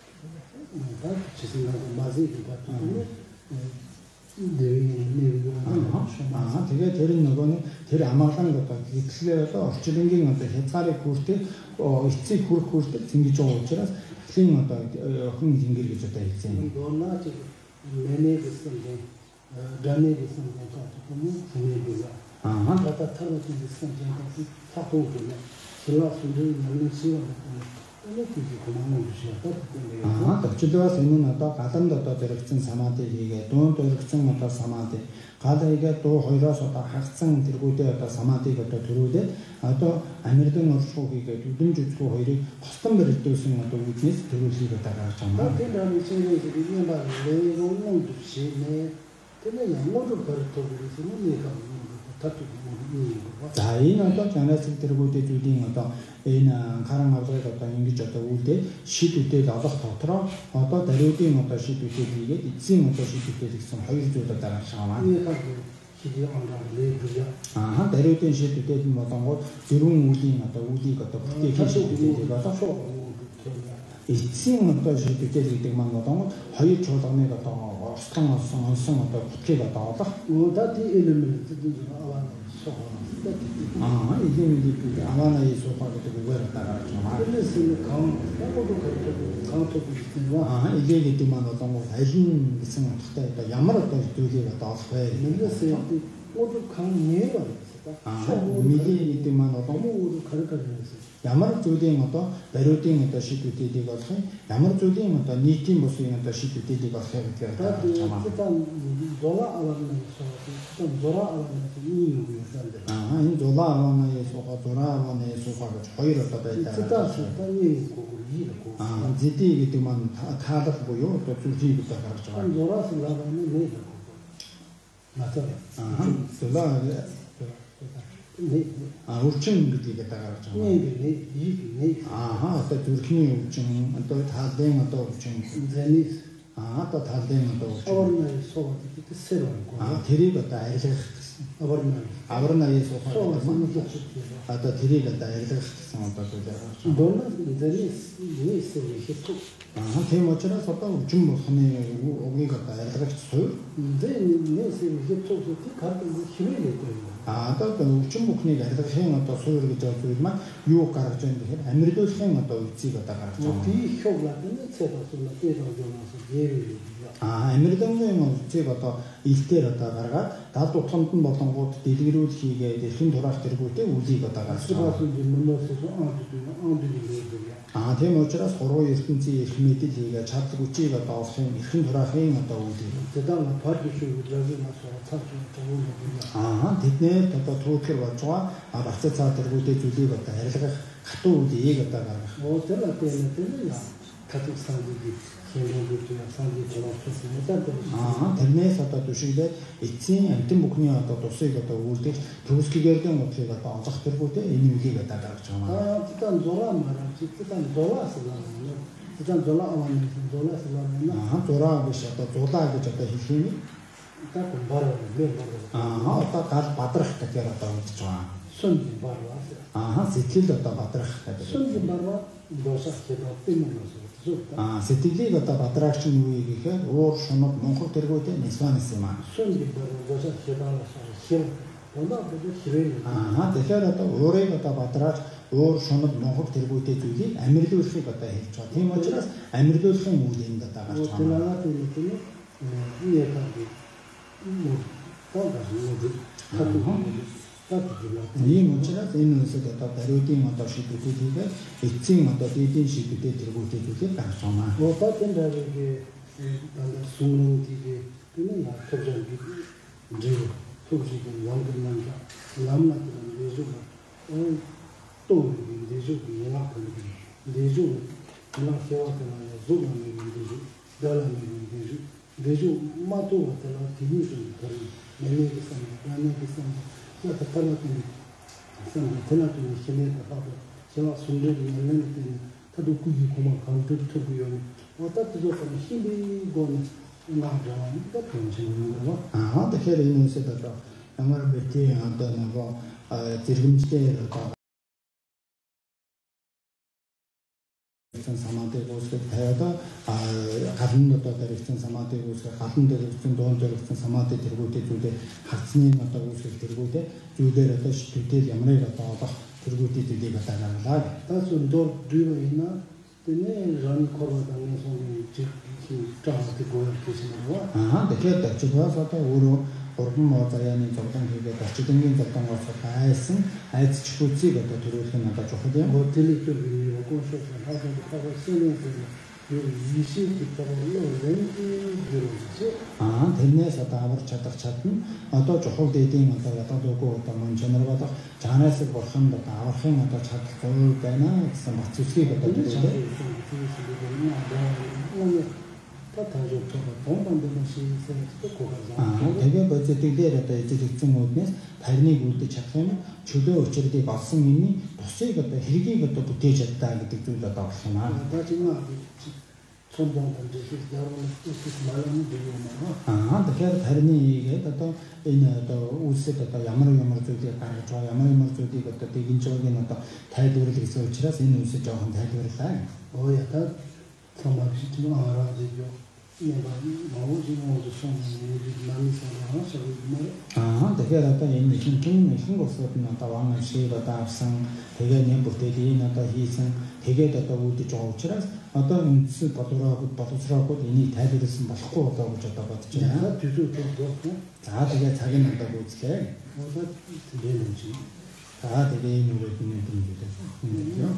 지금 나가 맞게 가지고 тэгээ тэр нөгөөний тэр амгалан одоо гэтлээ одоо орчлонгийн одоо хязгаарыг хүртээ эцсийг хүрэх зингэж байгаа учраас хэн одоо охин зингэр гэж одоо хэлсэн юм. Донаа чи менеж гэсэн данэ гэсэн юм байна. Тата тарват гэсэн юм байна. Татуу гэнэ. Сэлээс үгүй нэг шиг байна. Төвчлөөс энэ нь одоо галанд одоо зоригдсон самаадыг хийгээ дуун зоригдсон одоо самаадыг галайгээ дуу хоёроос одоо хагцсан тэргүүдээ одоо самаадыг одоо төрүүлээд одоо Америкийн уршиг хийгээд үдэмж үзгүй хоёрыг хостон бэрдүүлсэн одоо үднээс төрүүлгийг одоо гаргаж байгаа. Тэр нь шинэ юм байна. Леон дэвшнэ. Тэр нь ямар бэрдүүлсэн юм бэ? За энэ одоо жанасыг тэргүүдээ зүйлийн одоо энэ анхааран авлагыг одоо ингэж одоо үүдээ шид үдэл олох дотроо одоо дариудын одоо шид үдэл хийгээд эцсийн одоо шид үдэл гэсэн хоёр зүйл одоо гаргаж байгаа маа. Дариудын шид үдэл нь болонгууд дөрвөн үлийн одоо үлийг одоо бүтээх шид үдэл болоо. Эцсийн одоо шид үдэл гэдэг маань болонгууд хоёр чуулганыг одоо онсон одоо бүтээх одоо олох. Дати элемент 아, 이게 이제 아마나의 소파가 되고 그거를 따라가지고. 그래서 강도 아, 이게 이때만 어떤 거 대신 있으면 그때 야마로 또 두개가 다 해. 그래서 모두 강내가 아, 미리 이때만 어떤 모두 가르쳐주면서 야마로 두개는 또 베로팅 또 시트티디가 해. 야마로 두개는 또 니티 모스인 또 시트티디가 해. 일단 돌아 알아면서 이유가 있는데 아, 이 돌아 알아면서 돌아 알아면서 저희를 또 배다. 아, 지티 이때만 다다 보여. 또 주지부터 가르쳐. 돌아서 나가면 내가 맞아요. 아, 돌아 아, 우측 밑에 가르쳐. 네. 아하, 또 둘이 우측 또 다된 또 우측. 제니스 아, 또 다된 또 우측. 어머니 소가 되게 새로운 거. 아, 데리고 다 이렇게 아버나의 소파. 아, 또 데리고 다 이렇게 상황도 되죠. 너는 제니스 이게 또 아, 대모처럼 또 우측 뭐 하네 오기가 다 이렇게 써요. 제니스 이게 또 가끔 힘이 되고 아, 또 중국에 이렇게 생각 또 소리를 저지만 요 가르쳐는데 아무래도 생각 또 있지가 다 가르쳐. 이 효과는 제가 좀 대단하면서 예를 아, 아무래도 뭐 제가 또 이때라다 가가 다또 톤톤 보통 것 디디로 지게 대신 돌아들고 때 우지가 다 가르쳐. 아, 대모처럼 서로 있는지 힘이들이가 잡고 찌가 또 힘 돌아서는 또 우지. 대단한 파티슈 가지고서 찾고 아, 됐네. 또 도쿄로 좋아. 아, 맞자 들고 때 주디가 다 이렇게 갖고 오지 얘가 다 가라. 뭐 때문에 같은 상황이 계속되어 상황이 돌아왔습니다. 아, 됐네서 또 주시데 있지. 아무튼 뭐 그냥 또 쓰이가 또 올때 도스키게 된 것들가 또 딱 들고 때 이미지가 다 가르쳐나. 아, 일단 돌아 말아. 일단 돌아서 일단 돌아오면 아, 돌아가서 또 돌아가게 저 힘이 딱 바로 아, 딱 바트락 때가 또 좋아. 손이 바로 아, 세til도 또 바트락 때. 손이 바로 도사 계속 때문에 아, 세til이 또 바트락 중위가 오 쇼노 몽고 들고 때 니스와니스마. 손이 바로 도사 계속 힘 온다 보고 힘이 아, 대체로 또 오래가 또 바트락 오 쇼노 몽고 들고 때 주기 아메리도 쓰가 때 해줘. 대모처럼 아메리도 쓰 모든다 다 가르쳐. 오틀라나 때문에 이해하기 이 문제는 있는 것도 다루팅 어떤 시도들이 있진 어떤 디딘 들고 되게 가서만 뭐 같은 데게 숨는 게 그냥 약간 이제 소식이 완전히 남나는 데서 또 이제 연락 걸리고 내주 연락 해와서는 조금은 이제 달라는 게 대주 마도 왔다가 디니좀 거리 내내게 그 타타나도 타타나도 힘내다 하고 제가 손들이 있는 때 다도 그게 고마 감들트고요 어떻게 좀 힘이 건 나잖아 이거 괜찮은 거 아, 대체로 있는 세다가 아마도 베티 한다는 거 지금쯤에 사마대고 대하다 가슴도 더더익선 사마대고 가슴도 좀 돈들익선 사마대 들고 때 주대 학생이 맞다고 들고 때 주대라도 시대 야마래가 다 들고 때 되게 가다가 다소 더 드이나 때문에 전 코로나는 손이 지금 자한테 고여 계시는 아, 대체 저거서 또 우로 얼마 자연이 정상되게 같이 등긴 것던 것을 다 했음 아이스 축구지가 또 들어오시는 거 좋거든요. 뭐 텔레비전이 고소서 하고 쓰는 그 이시 기타로 렌즈 들어오지. 아, 됐네서 다 버차다 찾은 또 조금 데이팅 왔다 도고 또 먼저는 봐도 자네서 버선도 다 하는 거 찾고 때나 맞추시게 또 들어오는데. 아, 되게 버젓 되게라도 이제 좀 오면 다른이 볼때 찾으면 주도 어쩌게 봤으니 도시가 또 hir기가 또 붙여졌다 그때 좀 더 나왔으나 나중에 전동 건조기 여러분 말하는 되게만 아, 그래서 다른이 이게 또 이제 또 우스도 또 야마로 저기 가는 저 야마로 저기가 또 되긴 저기는 또 달도를 그래서 지라서 있는 우스 저한 달도를 다 약간 정말이 좀 알아지죠. 내가 마오지 모두 손이 많이 살아서 아, 네, тэгэхээр одоо энэ ихэнх улсууд нь одоо ван шиг одоо авсан тэгээд нэм бүтэлийн одоо хийсэн тэгээд одоо үүдэж байгаа учраас одоо үндсэн боловсролууд энийг тайлбарласан болохгүй болоо гэж одоо бодож байна. За тэгээд цагийн надад үзлээ. Тэгээд энэ үрээд нэг юм гэдэг.